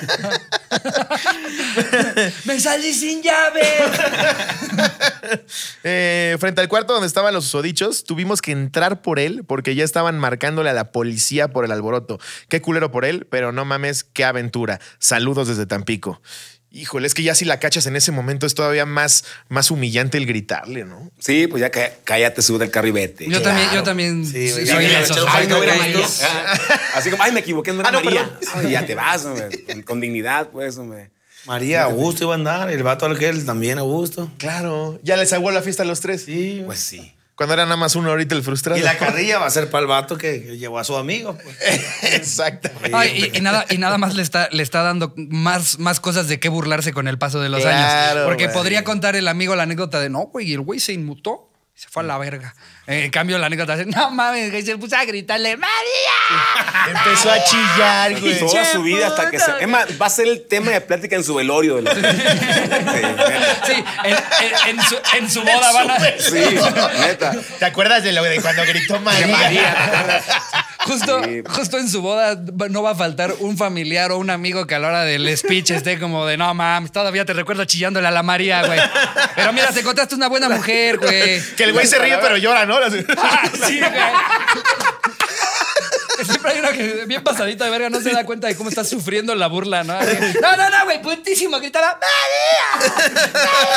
Me salí sin llave.
eh, frente al cuarto donde estaban los susodichos, tuvimos que entrar por él porque ya estaban marcándole a la policía por el alboroto. Qué culero por él, pero no mames, qué aventura. Saludos desde Tampico. Híjole, es que ya si la cachas en ese momento es todavía más, más humillante el gritarle, ¿no?
Sí, pues ya cá- cállate, sube del carro y vete.
Yo también, yo también
Sí,
soy
ya,
de
ya,
esos.
ya,
Ay, no era
Ay,
María.
no.
Ah, Así como, ay, me equivoqué, no era
Ah, no,
María.
perdón.
Ay, ya te vas, hombre. Con, con dignidad, pues, hombre.
María, a gusto iba a andar. El vato aquel también a gusto.
Claro, ya les aguó la fiesta a los tres.
Sí.
Pues sí.
Cuando era nada más uno ahorita el frustrado.
Y la carrilla va a ser para el vato que, que llevó a su amigo. Pues.
Exactamente.
Ay, y, y nada, y nada más le está, le está dando más, más cosas de qué burlarse con el paso de los
Claro,
años. Porque
güey.
podría contar el amigo la anécdota de no, güey, el güey se inmutó y se fue a la verga. En cambio, la anécdota de no mames, güey, se puso a gritarle ¡María!
Empezó a chillar,
Y
güey.
toda su vida hasta que se.
puta.
Es más, va a ser el tema de plática en su velorio. De los... sí, neta.
Sí, en, en- en su, en su boda van a.
Sí, neta.
¿Te acuerdas de lo de cuando gritó María?
Justo,
Sí.
justo en su boda no va a faltar un familiar o un amigo que a la hora del speech esté como de no mames, todavía te recuerdo chillándole a la María, güey. Pero mira, te encontraste una buena mujer, güey.
Que el güey se ríe pero llora, ¿no?
Ah, sí, güey. Siempre hay una que bien pasadita de verga no se da cuenta de cómo está sufriendo la burla, ¿no? Así, no, no, no, güey, putísimo, gritaba ¡María!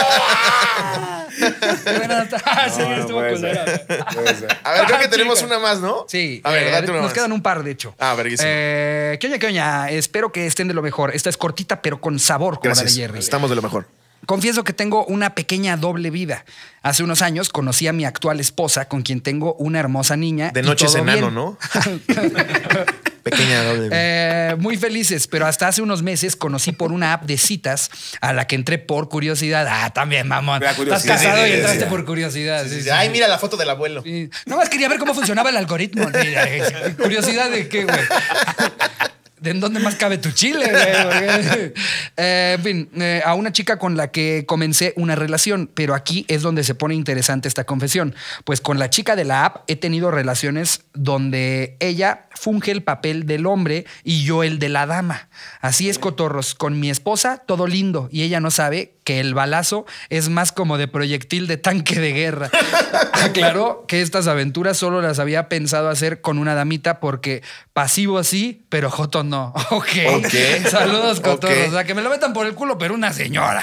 ¡María! Bueno, está- ah, sí,
No, no
estuvo
puede
culera,
ser.
güey.
Puede ser.
A ver, creo que
Ah,
tenemos
chica.
una más, ¿no?
Sí,
A ver,
eh,
date una
nos
más.
quedan un par, de hecho.
Ah, verguísimo.
Eh, ¿Qué oña, qué oña? Espero que estén de lo mejor. Esta es cortita, pero con sabor, como
Gracias.
la de Jerry.
Estamos de lo mejor.
Confieso que tengo una pequeña doble vida. Hace unos años conocí a mi actual esposa, con quien tengo una hermosa niña.
De
y
noche es
todo
enano,
bien.
¿no? Pequeña doble.
Eh, muy felices, pero hasta hace unos meses conocí por una app de citas a la que entré por curiosidad. Ah, también, mamón.
La
Estás
curiosidad.
casado
Sí,
y
sí,
entraste
sí.
por curiosidad. Sí, sí,
Ay,
sí.
mira la foto del abuelo.
Sí. Nada más quería ver cómo funcionaba el algoritmo. Mira, eh, curiosidad de qué, güey. ¿De en dónde más cabe tu chile, güey? Porque, eh, en fin, eh, a una chica con la que comencé una relación, pero aquí es donde se pone interesante esta confesión. Pues con la chica de la app he tenido relaciones donde ella funge el papel del hombre y yo el de la dama. Así es, cotorros. Con mi esposa, todo lindo. Y ella no sabe que el balazo es más como de proyectil de tanque de guerra. Aclaró que estas aventuras solo las había pensado hacer con una damita porque pasivo sí, pero joto no. Ok.
Ok.
Saludos, cotorros.
Ok.
O sea, que me lo metan por el culo, pero una señora.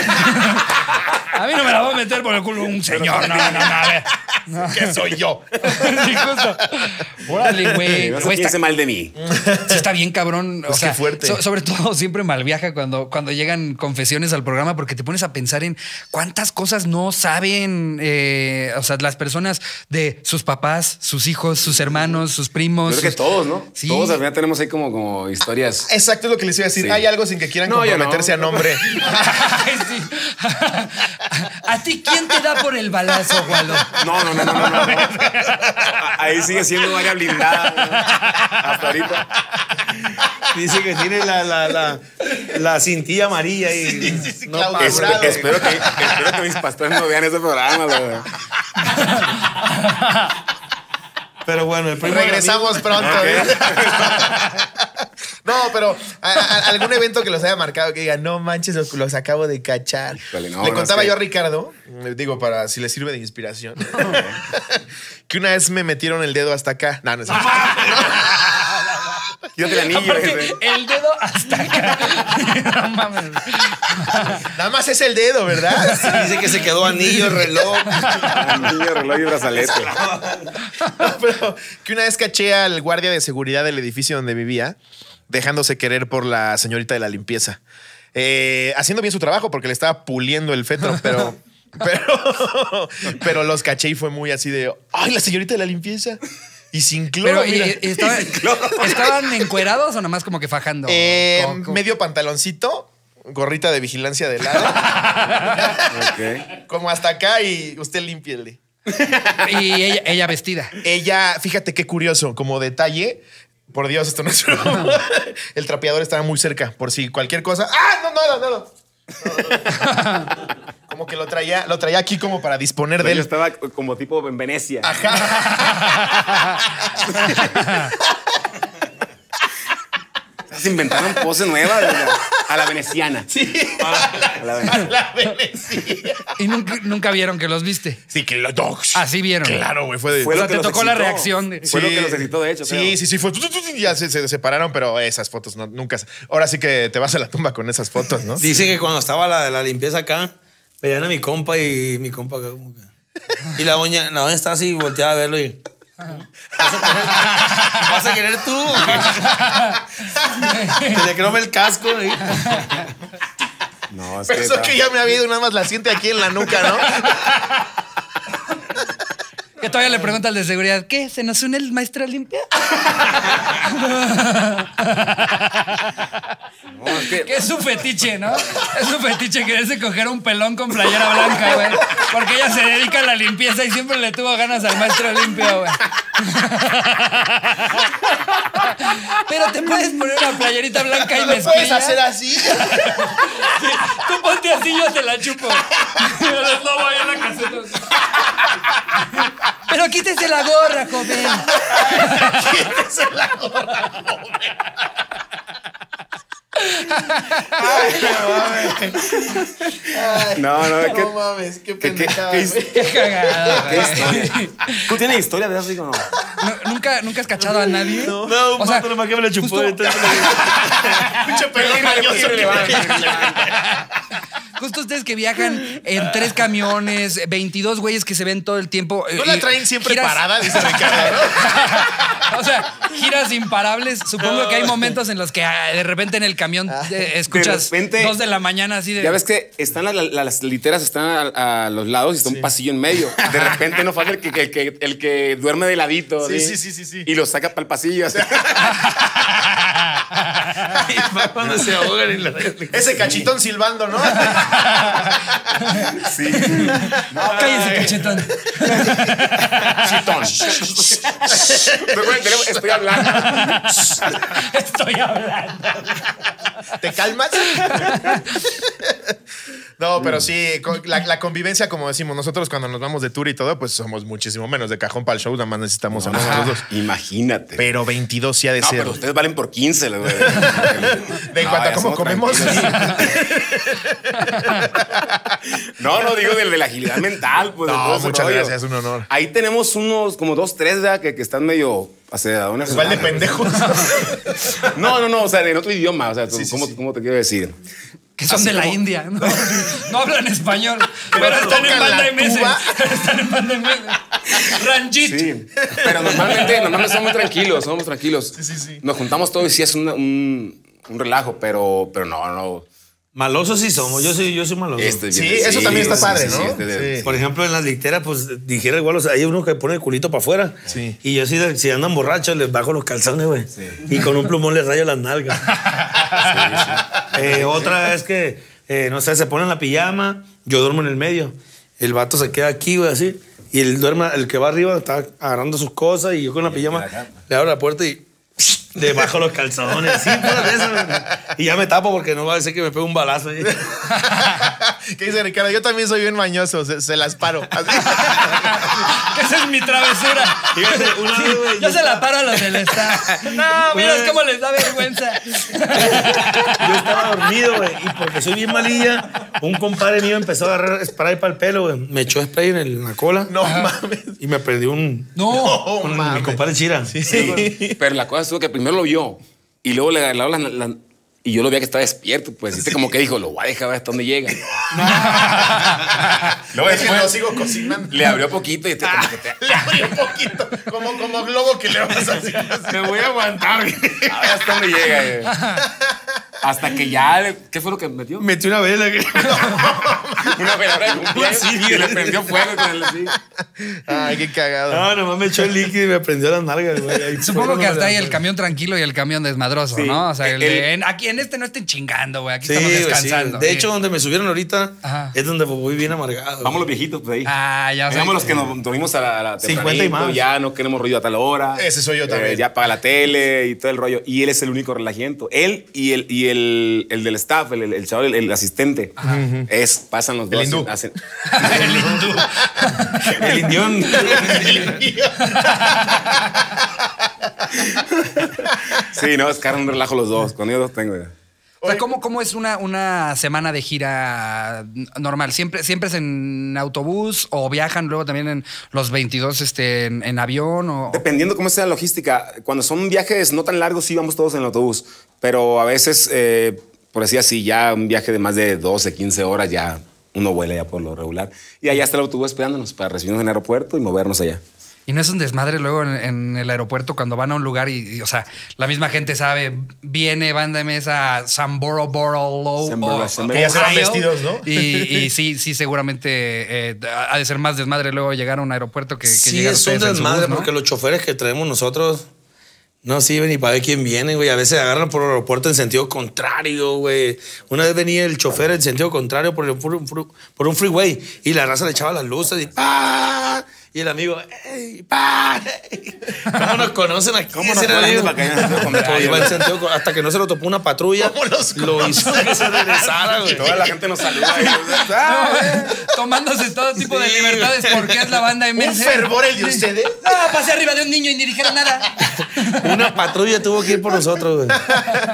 A mí no me la voy a meter por el culo un señor. No, no, no. A ver.
¿Qué soy yo?
Sí, justo. Órale, güey.
No se
Güey,
piense
está-
mal de mí.
Sí, está bien, cabrón. O
Pues qué
sea,
fuerte.
so- sobre todo siempre malviaja cuando, cuando llegan confesiones al programa porque te pones a pensar en cuántas cosas no saben, eh, o sea, las personas de sus papás, sus hijos, sus hermanos, sus primos.
Yo creo que
sus-
todos, ¿no?
Sí.
Todos al final tenemos ahí como, como historias.
Exacto es lo que les iba a decir.
Sí.
Hay algo sin que quieran
No, yo
comprometerse
no.
a nombre.
Ay, sí. ¿A ti quién te da por el balazo, Gualo?
No, no, no, no, no, no. no. Ahí sigue siendo área blindada. ¿no? Hasta ahorita.
Dice que tiene la, la, la, la cintilla amarilla y
Sí, sí, sí,
no
claro.
para-
Es-
Jurado.
espero, que, espero que mis pastores no vean ese programa. güey.
Pero bueno, el primo
Regresamos pronto. ¿eh? No, pero a- a- algún evento que los haya marcado que diga, no manches, los, los acabo de cachar.
Híjole, no,
Le
no,
contaba
es que-
yo a Ricardo, eh, digo, para si le sirve de inspiración, que una vez me metieron el dedo hasta acá. No, no es cierto.
Quítate el anillo.
Aparte,
ese.
el dedo hasta acá. No mames.
Nada más es el dedo, ¿verdad?
Sí, dice que se quedó anillo, reloj.
Anillo, reloj y brazalete.
No, pero que una vez caché al guardia de seguridad del edificio donde vivía, dejándose querer por la señorita de la limpieza. Eh, haciendo bien su trabajo porque le estaba puliendo el fetro, pero, pero, pero los caché y fue muy así de, ay, la señorita de la limpieza. Y sin cloro,
Pero,
mira.
¿y- y estaba- ¿estaban encuerados o nada más como que fajando?
Eh,
¿Cómo- cómo?
medio pantaloncito, gorrita de vigilancia de lado,
Ok.
como hasta acá y usted límpiele.
Y ella, ella vestida.
Ella, fíjate qué curioso, como detalle, por Dios, esto no es broma. El trapeador estaba muy cerca, por si cualquier cosa. ¡Ah! No, no, no, no. Como que lo traía, lo traía aquí como para disponer de
Yo
él.
estaba como tipo en Venecia.
Ajá.
Se inventaron pose nueva de la- a la veneciana.
Sí.
A la veneciana.
A la Venecia.
Y nunca, nunca vieron que los viste.
Sí, que los dogs.
Así vieron.
Claro, güey. Fue de.
Fue
O
lo
sea,
que
te
los
tocó la
excitó.
reacción de-
Fue lo que los excitó, de hecho.
Sí,
creo.
sí, sí, fue. Ya se, se separaron, pero esas fotos no, nunca. se- Ahora sí que te vas a la tumba con esas fotos, ¿no?
Dice que cuando estaba la, la limpieza acá, veían a mi compa y mi compa acá como que... Y la doña, la doña estaba así y volteaba a verlo y... ¿Vas a querer, ¿vas a querer tú? Que le crome el casco. ¿Eh?
No, es
Pero
que
eso
está-
que ya me había ido, nada más la siente aquí en la nuca, ¿no?
Que todavía le pregunta al de seguridad, ¿qué? ¿Se nos une el maestro limpia?
no, es que-
Que es su fetiche, ¿no? Es su fetiche quererse coger un pelón con playera blanca, güey. Porque ella se dedica a la limpieza y siempre le tuvo ganas al maestro limpio, güey. Pero te puedes poner una playerita blanca y
¿Lo
mezclilla.
puedes hacer así?
Tú ponte así, yo te la chupo. Y el eslobo ahí en la caseta. Pero quítese la gorra, joven.
Quítese la gorra,
No, no, es que.
No mames, qué
que- que-
pendejada,
que-
güey.
Qué cagada,
¿Qué
güey.
historia? ¿Tú tienes historia de eso, digo, no?
No, ¿Nunca, ¿Nunca has cachado a nadie?
No, un
O sea,
vato nomás que me la chupó.
justo-
Entonces,
Pinche pelón mañoso que
Justo ustedes que viajan en tres camiones, veintidós güeyes que se ven todo el tiempo.
¿No
eh,
la
y
traen siempre
giras-
parada? Dice Ricardo, ¿no?
O sea, giras imparables. Supongo que hay momentos en los que ah, de repente en el camión eh, escuchas
De repente-
dos de la mañana así de...
Ya ves que están las, las- las literas están a, a los lados y está un pasillo en medio. De repente no falta el que, el que, el que duerme de ladito.
Sí,
¿sí?
sí, sí, sí, sí.
Y lo saca para el pasillo. así.
y va cuando se ahogan en la...
Ese cachitón silbando, ¿no?
Sí.
Cállese, cachetón.
Chitón. Estoy hablando.
Estoy hablando.
¿Te calmas? No, pero sí, con- la, la convivencia, como decimos, nosotros cuando nos vamos de tour y todo, pues somos muchísimo menos de cajón para el show, nada más necesitamos a nosotros dos.
Imagínate.
Pero veintidós sí ha de
No,
ser.
pero ustedes valen por quince. Güey.
De en cuanto a cómo comemos.
No, no, digo del de la agilidad mental. Pues, de
No,
todo ese
muchas
rollo.
gracias, es un honor.
Ahí tenemos unos como dos, tres, ¿verdad? Que, que están medio aceleradores.
Igual de pendejos.
No, no, no, o sea, en otro idioma. O sea,
Sí, sí,
¿cómo,
sí.
¿cómo te quiero decir?
Que son
Así
de la
como-
India. No, no hablan español. Pero, están en
tocan
banda
la
M S.
tuba.
Están en banda M S. Ranjit.
Sí, pero normalmente, normalmente somos muy tranquilos, somos tranquilos.
Sí, sí, sí.
Nos juntamos todos y sí es una- un, un relajo, pero, pero no, no.
Malosos sí somos. Yo soy, yo soy maloso.
Este,
Sí,
viene-
eso también está padre, ¿no?
este de-
Sí.
Por ejemplo, en las literas, pues dijera igual, o sea, hay uno que pone el culito para afuera.
Sí.
Y yo, si, si andan borrachos, les bajo los calzones, güey. Y con un plumón les rayo las nalgas. Eh, otra es que, eh, no sé, se ponen la pijama, yo duermo en el medio. El vato se queda aquí, güey, así. Y el, duerma, el que va arriba está agarrando sus cosas y yo con la pijama le abro la puerta y le bajo los calzones. Sí, puras de esas, güey. Y ya me tapo porque no va a decir que me pegue un balazo ahí.
¿Qué dice Ricardo? Yo también soy bien mañoso, se, se las paro. Así.
Esa es mi travesura.
Fíjate, una vez, güey,
Yo se la paro a los del staff. No, mira, es como les da vergüenza.
Yo estaba dormido, güey, y porque soy bien malilla, un compadre mío empezó a agarrar spray para el pelo, güey. Me echó spray en, el- en la cola
No mames.
y me prendió un...
No.
No
un- mi
mames.
compadre Chira.
Sí.
Pero la cosa estuvo que primero lo vio y luego le agarró la, la- y yo lo veía que estaba despierto, pues. Viste como que dijo, lo voy a dejar a ver hasta dónde llega. Luego
Déjenlo,
después
sigo cocinando.
le abrió poquito y este como que te...
Le abrió un poquito. Como, como globo que le vamos a hacer.
Me voy a aguantar.
A ver hasta dónde llega. güey. Hasta que ya... le- ¿Qué fue lo que metió?
Metí una vela. que-
Una veladora de cumpleaños
Sí,
y le prendió fuego con el así.
Ay, qué cagado.
No, nomás me echó el líquido y me prendió las nalgas, güey. Ahí
Supongo
fue
que
cuando
hasta
me
ahí el
levantó.
camión tranquilo y el camión desmadroso,
Sí.
¿no? O sea, el
El-
de, en, aquí en este no estén chingando, güey. Aquí
Sí,
estamos
güey, sí.
descansando.
De
Sí.
hecho, donde me subieron ahorita
Ajá.
es donde voy bien amargado.
Vamos los viejitos, pues ahí.
Ah, ya sé.
Digamos los que nos dormimos a la, a la
cincuenta y
tempranito,
más.
ya no queremos ruido a tal hora.
Ese soy yo también.
Eh, ya paga la tele y todo el rollo. Y él es el único relajiento. Él y el, y el, el del staff, el, el, el chaval, el, el asistente. Ajá. Es, pasan los
el
dos.
hindú.
Hacen,
el hindú. El indión.
Sí, no, es cara un relajo los dos. Con ellos dos tengo ya.
O sea, ¿cómo, cómo es una, una semana de gira normal? ¿Siempre, ¿Siempre es en autobús o viajan luego también en los veintidós este, en, en avión? O...
Dependiendo cómo sea la logística. Cuando son viajes no tan largos, sí vamos todos en el autobús. Pero a veces, eh, por decir así, ya un viaje de más de doce, quince horas, ya uno vuela ya por lo regular. Y allá está el autobús esperándonos para recibirnos en el aeropuerto y movernos allá.
Y no es un desmadre luego en, en el aeropuerto cuando van a un lugar y, y, o sea, la misma gente sabe, viene Banda M S a Samboro, Boro, Low,
Samboro, Samboro.
Que ya se van vestidos, ¿no?
Y, y sí, sí, seguramente eh, ha de ser más desmadre luego llegar a un aeropuerto que, que
sí,
llegar
es un
ustedes en su
desmadre
bus, ¿no?
porque los choferes que traemos nosotros no sirven ni para ver quién viene, güey. A veces agarran por el aeropuerto en sentido contrario, güey. Una vez venía el chofer en sentido contrario por, el, por, un, por un freeway y la raza le echaba las luces y ¡pah! Y el amigo, ¡ey! ¡Pah! ¿Cómo nos conocen aquí?
¿Cómo nos conocen para que haya sentido contrario?
Iba en sentido, hasta que no se lo topó una patrulla, lo hizo que se regresara, güey.
Toda la gente nos saluda. Y nos dice,
Ah, güey, tomándose todo tipo de
Sí,
libertades porque es la Banda M S.
Un fervor el de ustedes.
No, pasé arriba de un niño y ni dijeron nada.
Una patrulla tuvo que ir por nosotros, güey.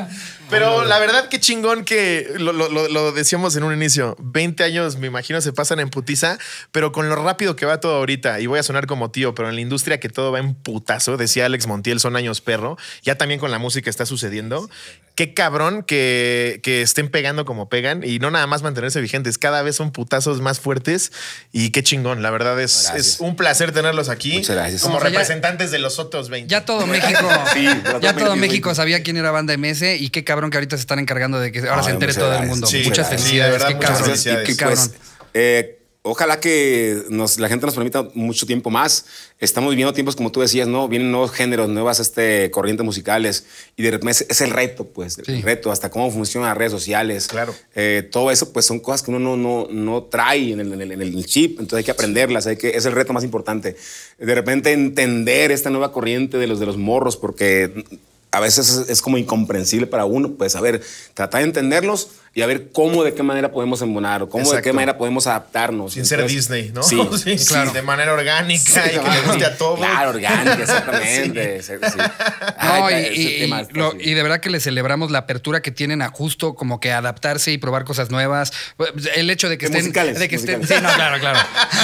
Pero la verdad, qué chingón que lo, lo, lo, lo decíamos en un inicio. veinte años, me imagino, se pasan en putiza, pero con lo rápido que va todo ahorita, y voy a sonar como tío, pero en la industria que todo va en putazo, decía Alex Montiel, son años perro, ya también con la música está sucediendo. Qué cabrón que, que estén pegando como pegan y no nada más mantenerse vigentes. Cada vez son putazos más fuertes y qué chingón. La verdad es, es un placer tenerlos aquí.
Muchas gracias.
Como
O sea, ya-
representantes de los otros veinte.
Ya todo México,
Sí, pero
ya
todo
todo
México,
México
sí.
sabía quién era Banda M S y qué cabrón que ahorita se están encargando de que ahora
Ay,
se entere
muchas
todo el
gracias.
mundo.
Sí,
muchas
gracias.
felicidades.
Sí, de verdad,
qué
muchas
cabrón.
felicidades.
Qué
Y
cabrón.
pues, eh, ojalá que nos, la gente nos permita mucho tiempo más. Estamos viviendo tiempos, como tú decías, ¿no? Vienen nuevos géneros, nuevas este, corrientes musicales. Y de repente es, es el reto, pues.
Sí.
El reto, hasta cómo funcionan las redes sociales.
Claro.
Eh, todo eso, pues, son cosas que uno no, no, no trae en el, en, el, en el chip. Entonces hay que aprenderlas. Hay que, es el reto más importante. De repente entender esta nueva corriente de los, de los morros, porque a veces es, es como incomprensible para uno. Pues, a ver, tratar de entenderlos y a ver cómo, de qué manera podemos embonar, o cómo, de
Exacto.
qué manera podemos adaptarnos.
Sin ser
Entonces,
Disney, ¿no?
Sí,
sí, sí,
claro.
de manera orgánica y que le guste a todos.
Claro, orgánica, exactamente. Sí. Sí.
No,
Ay,
y,
ese
y-
tema está
lo-
así.
y de verdad que le celebramos la apertura que tienen a justo como que adaptarse y probar cosas nuevas. El hecho de que
De
estén.
musicales,
de que estén
musicales.
sí, no, claro, claro.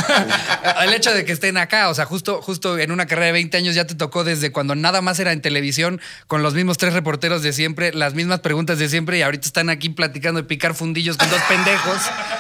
El hecho de que estén acá, o sea, justo, justo en una carrera de veinte años ya te tocó desde cuando nada más era en televisión con los mismos tres reporteros de siempre, las mismas preguntas de siempre y ahorita están aquí platicando de picar fundillos con dos pendejos.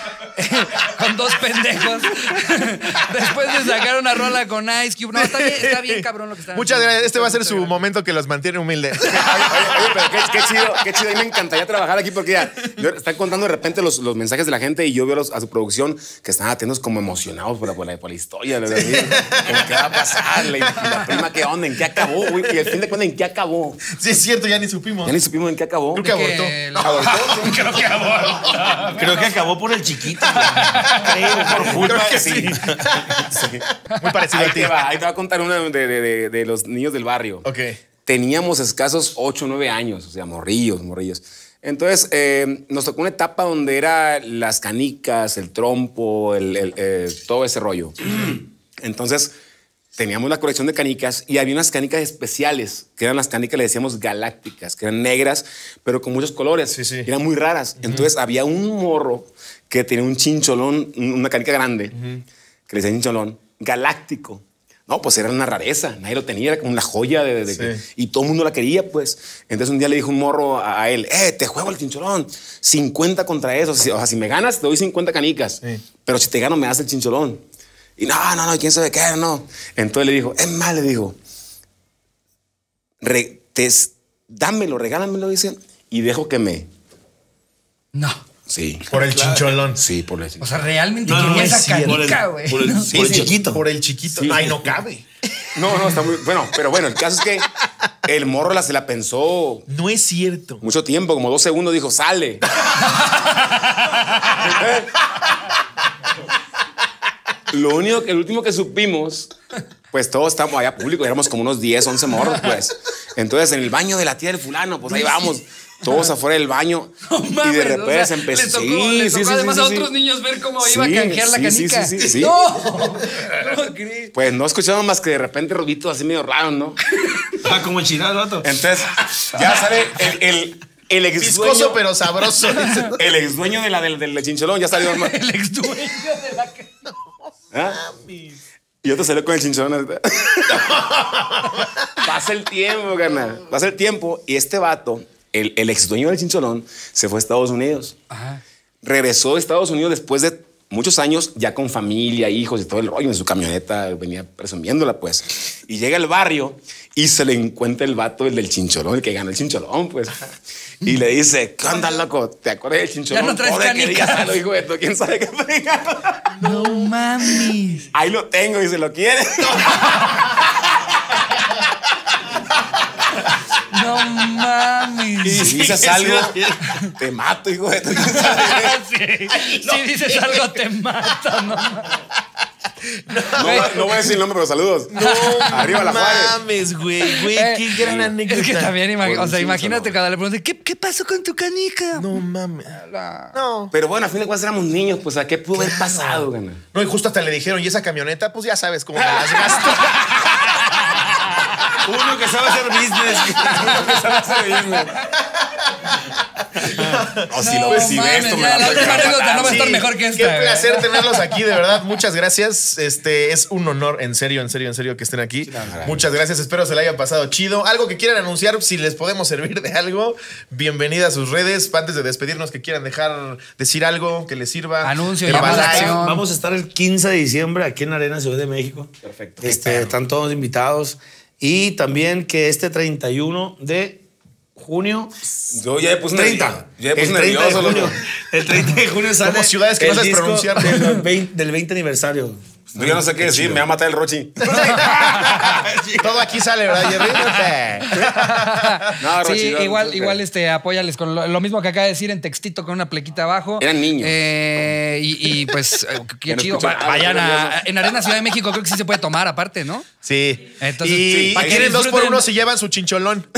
Con dos pendejos. Después de sacar una rola con Ice Cube. No, está bien, está bien cabrón lo que están
Muchas
haciendo.
gracias. Este va a ser
Muchas
su
gracias.
momento que los mantiene humildes.
Oye, oye, pero qué, qué chido, qué chido. A mí me encantaría trabajar aquí porque ya yo- están contando de repente los, los mensajes de la gente y yo veo los- a su producción que están atentos como emocionados por la, por la, por la historia. ¿Verdad? Como, ¿qué va a pasar? La, y la prima, ¿qué onda? ¿En qué acabó? Güey? Y al fin de cuentas, ¿en qué acabó?
Sí, es cierto, ya ni supimos.
Ya ni supimos en qué acabó.
Creo que abortó.
Que el-
Creo que acabó. Creo que acabó por el chiquito. güey. Creo, por culpa
Creo que
de
sí.
Sí.
Muy parecido
Ahí
a ti.
te va, ahí te va a contar una de, de- de- de los niños del barrio.
Ok.
Teníamos escasos ocho o nueve años, o sea, morrillos, morrillos. Entonces, eh, nos tocó una etapa donde era las canicas, el trompo, el, el, eh, todo ese rollo. Entonces, teníamos la colección de canicas y había unas canicas especiales, que eran las canicas, le decíamos galácticas, que eran negras, pero con muchos colores.
Sí, sí.
Eran muy raras. Entonces, había un morro que tenía un chincholón, una canica grande, que le decía chincholón, galáctico. No, pues era una rareza, nadie lo tenía, era como una joya de, de- de-
Sí.
y todo el mundo la quería, pues. Entonces un día le dijo un morro a, a él, eh, te juego el chincholón, cincuenta contra eso, o sea, si me ganas te doy cincuenta canicas,
Sí.
pero si te gano me das el chincholón. Y no, no, no, quién sabe qué, no. Entonces le dijo, es más, le dijo, "Re- te- dámelo, regálamelo, dice, y dejo que me...
No.
Sí.
Por el chincholón.
Sí, por el
O sea, realmente
No, no,
quería
no
esa
es cierto.
canica,
Por
güey.
el- por el-
¿no?
por el chiquito.
Por el chiquito.
Sí.
Ay, no cabe.
No, no, está muy... Bueno, pero bueno, el caso es que el morro la, se la pensó
No es cierto.
mucho tiempo, como dos segundos, dijo, sale. Lo único que, el último que supimos, pues todos estábamos allá público, éramos como unos diez, once morros, pues. Entonces, en el baño de la tía del fulano, pues ahí vamos. Todos afuera del baño.
No mames,
y de repente
o sea,
se empezó.
Le tocó,
sí,
le tocó
sí, sí,
además
sí,
a
sí,
otros
sí.
niños ver cómo
Sí,
iba a canjear la
sí, sí,
canica.
sí, sí, sí.
¡No! ¿Cómo crees?
Pues no escuchamos más que de repente ruiditos así medio raros, ¿no?
Ah, como enchilado el vato.
Entonces, ya sale el, el, el ex
Viscoso,
dueño,
pero sabroso.
el ex dueño de la, del, del chincholón ya salió. ¿No?
El ex dueño de la canica.
¿Ah? Y otro salió con el chincholón. Pasa el tiempo, carnal. Pasa el tiempo y este vato, el, el ex dueño del chincholón, se fue a Estados Unidos.
Ajá.
Regresó a Estados Unidos después de muchos años, ya con familia, hijos y todo el rollo en su camioneta, venía presumiéndola, pues. Y llega al barrio y se le encuentra el vato, el del chincholón, el que ganó el chincholón, pues. Y le dice, ¿qué onda, loco? ¿Te acuerdas del chincholón?
Ya no traes
¿O de qué
canicas?
día salió, hijo de tu? ¿Quién sabe qué fregado?
No mames.
Ahí lo tengo y se lo quiere.
No mames.
Y si dices algo, te mato, hijo de tu.
Sí. Si dices algo, te mato. No mames.
No, va- no voy a decir el nombre, pero saludos. No, arriba la Juárez.
mames, güey, güey,
Eh,
qué gran anécdota.
Es que también, imag-
Por
o
un
sea,
Simpson,
imagínate
¿no?
cuando le preguntas, ¿qué, ¿qué pasó con tu canica?
No mames. No.
Pero bueno, a fin de cuentas éramos niños, pues ¿a qué pudo haber pasado, gana?
No, y justo hasta le dijeron, ¿y esa camioneta? Pues ya sabes cómo me las gasto.
Uno que sabe hacer business. Uno que sabe hacer business.
O si lo ves, si ves esto, me
ya,
va
la
a
última anécdota no va a estar
Sí,
mejor que esta.
Qué
güey.
placer tenerlos aquí, de verdad. Muchas gracias. Este es un honor, en serio, en serio, en serio, que estén aquí. Muchas gracias. Espero se la hayan pasado chido. Algo que quieran anunciar, si les podemos servir de algo, bienvenida a sus redes. Antes de despedirnos, que quieran dejar decir algo que les sirva.
Anuncio,
El
llamada a
Balay.
acción.
Vamos a estar el quince de diciembre aquí en Arena Ciudad de México.
Perfecto.
Este, están todos invitados. Y también que este treinta y uno de junio.
Yo ya me puse
treinta.
nervioso. Ya me
El
puse
treinta de
nervioso,
junio.
loco.
El treinta de junio sale.
Como ciudades que
el
no sabes
disco
pronunciar.
Del veinte, del veinte aniversario.
Yo ya no sé qué decir, me va a matar el Rochi.
Todo aquí sale, ¿verdad, Jerry?
No, Rochi,
Sí,
no,
igual,
no,
igual este, apóyales con lo, lo mismo que acaba de decir en textito con una plequita abajo.
Eran niños.
Eh, y, y, pues, eh, qué
Ya no
chido.
escucho
Va-
nada,
Vayan
estoy
a,
nervioso.
en Arena Ciudad de México, creo que sí se puede tomar aparte, ¿no?
Sí.
Entonces,
y
sí, para
y
que
quieren dos por
disfruten.
uno si llevan su chincholón.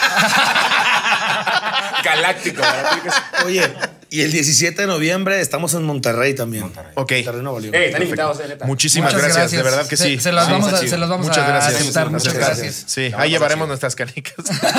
Galáctico. ¿verdad?
Oye, y el diecisiete de noviembre estamos en Monterrey también. Monterrey.
Ok.
Monterrey, Nuevo León.
Eh, están invitados, eh, neta.
Muchísimas
Muchas
gracias, de verdad que
Se-
sí.
Se, las
Sí,
vamos,
está
a,
chido.
se las vamos
Muchas
a
gracias.
aceptar. Muchas
Muchas
gracias.
Sí,
Vamos
ahí
a
llevaremos
chido.
nuestras canicas.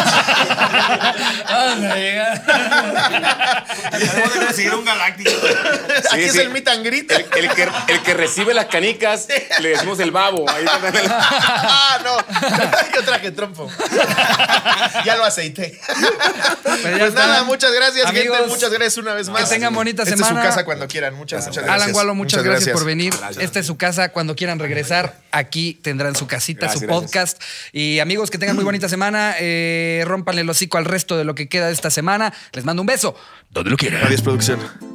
Vamos a llegar.
Tenemos que conseguir un galáctico.
Aquí
Sí,
es
sí.
el meet and greet.
El, el que, el que recibe las canicas, le decimos el babo. Ahí está el-
Ah, no. Yo traje trompo. Ya lo aceité.
Pues ya
Pues
está.
nada, muchas gracias,
Amigos,
gente. Muchas gracias una vez más.
tengan bonita
Esta
semana.
es su casa cuando quieran. Muchas, muchas gracias.
Alan Gualo, muchas, gracias, por venir. Esta es su casa. Cuando quieran regresar, aquí tendrán su casita,
Gracias,
su
gracias.
podcast. Y amigos, que tengan muy bonita semana. Eh, rómpanle el hocico al resto de lo que queda de esta semana. Les mando un beso. Donde lo quieran.
Adiós, producción.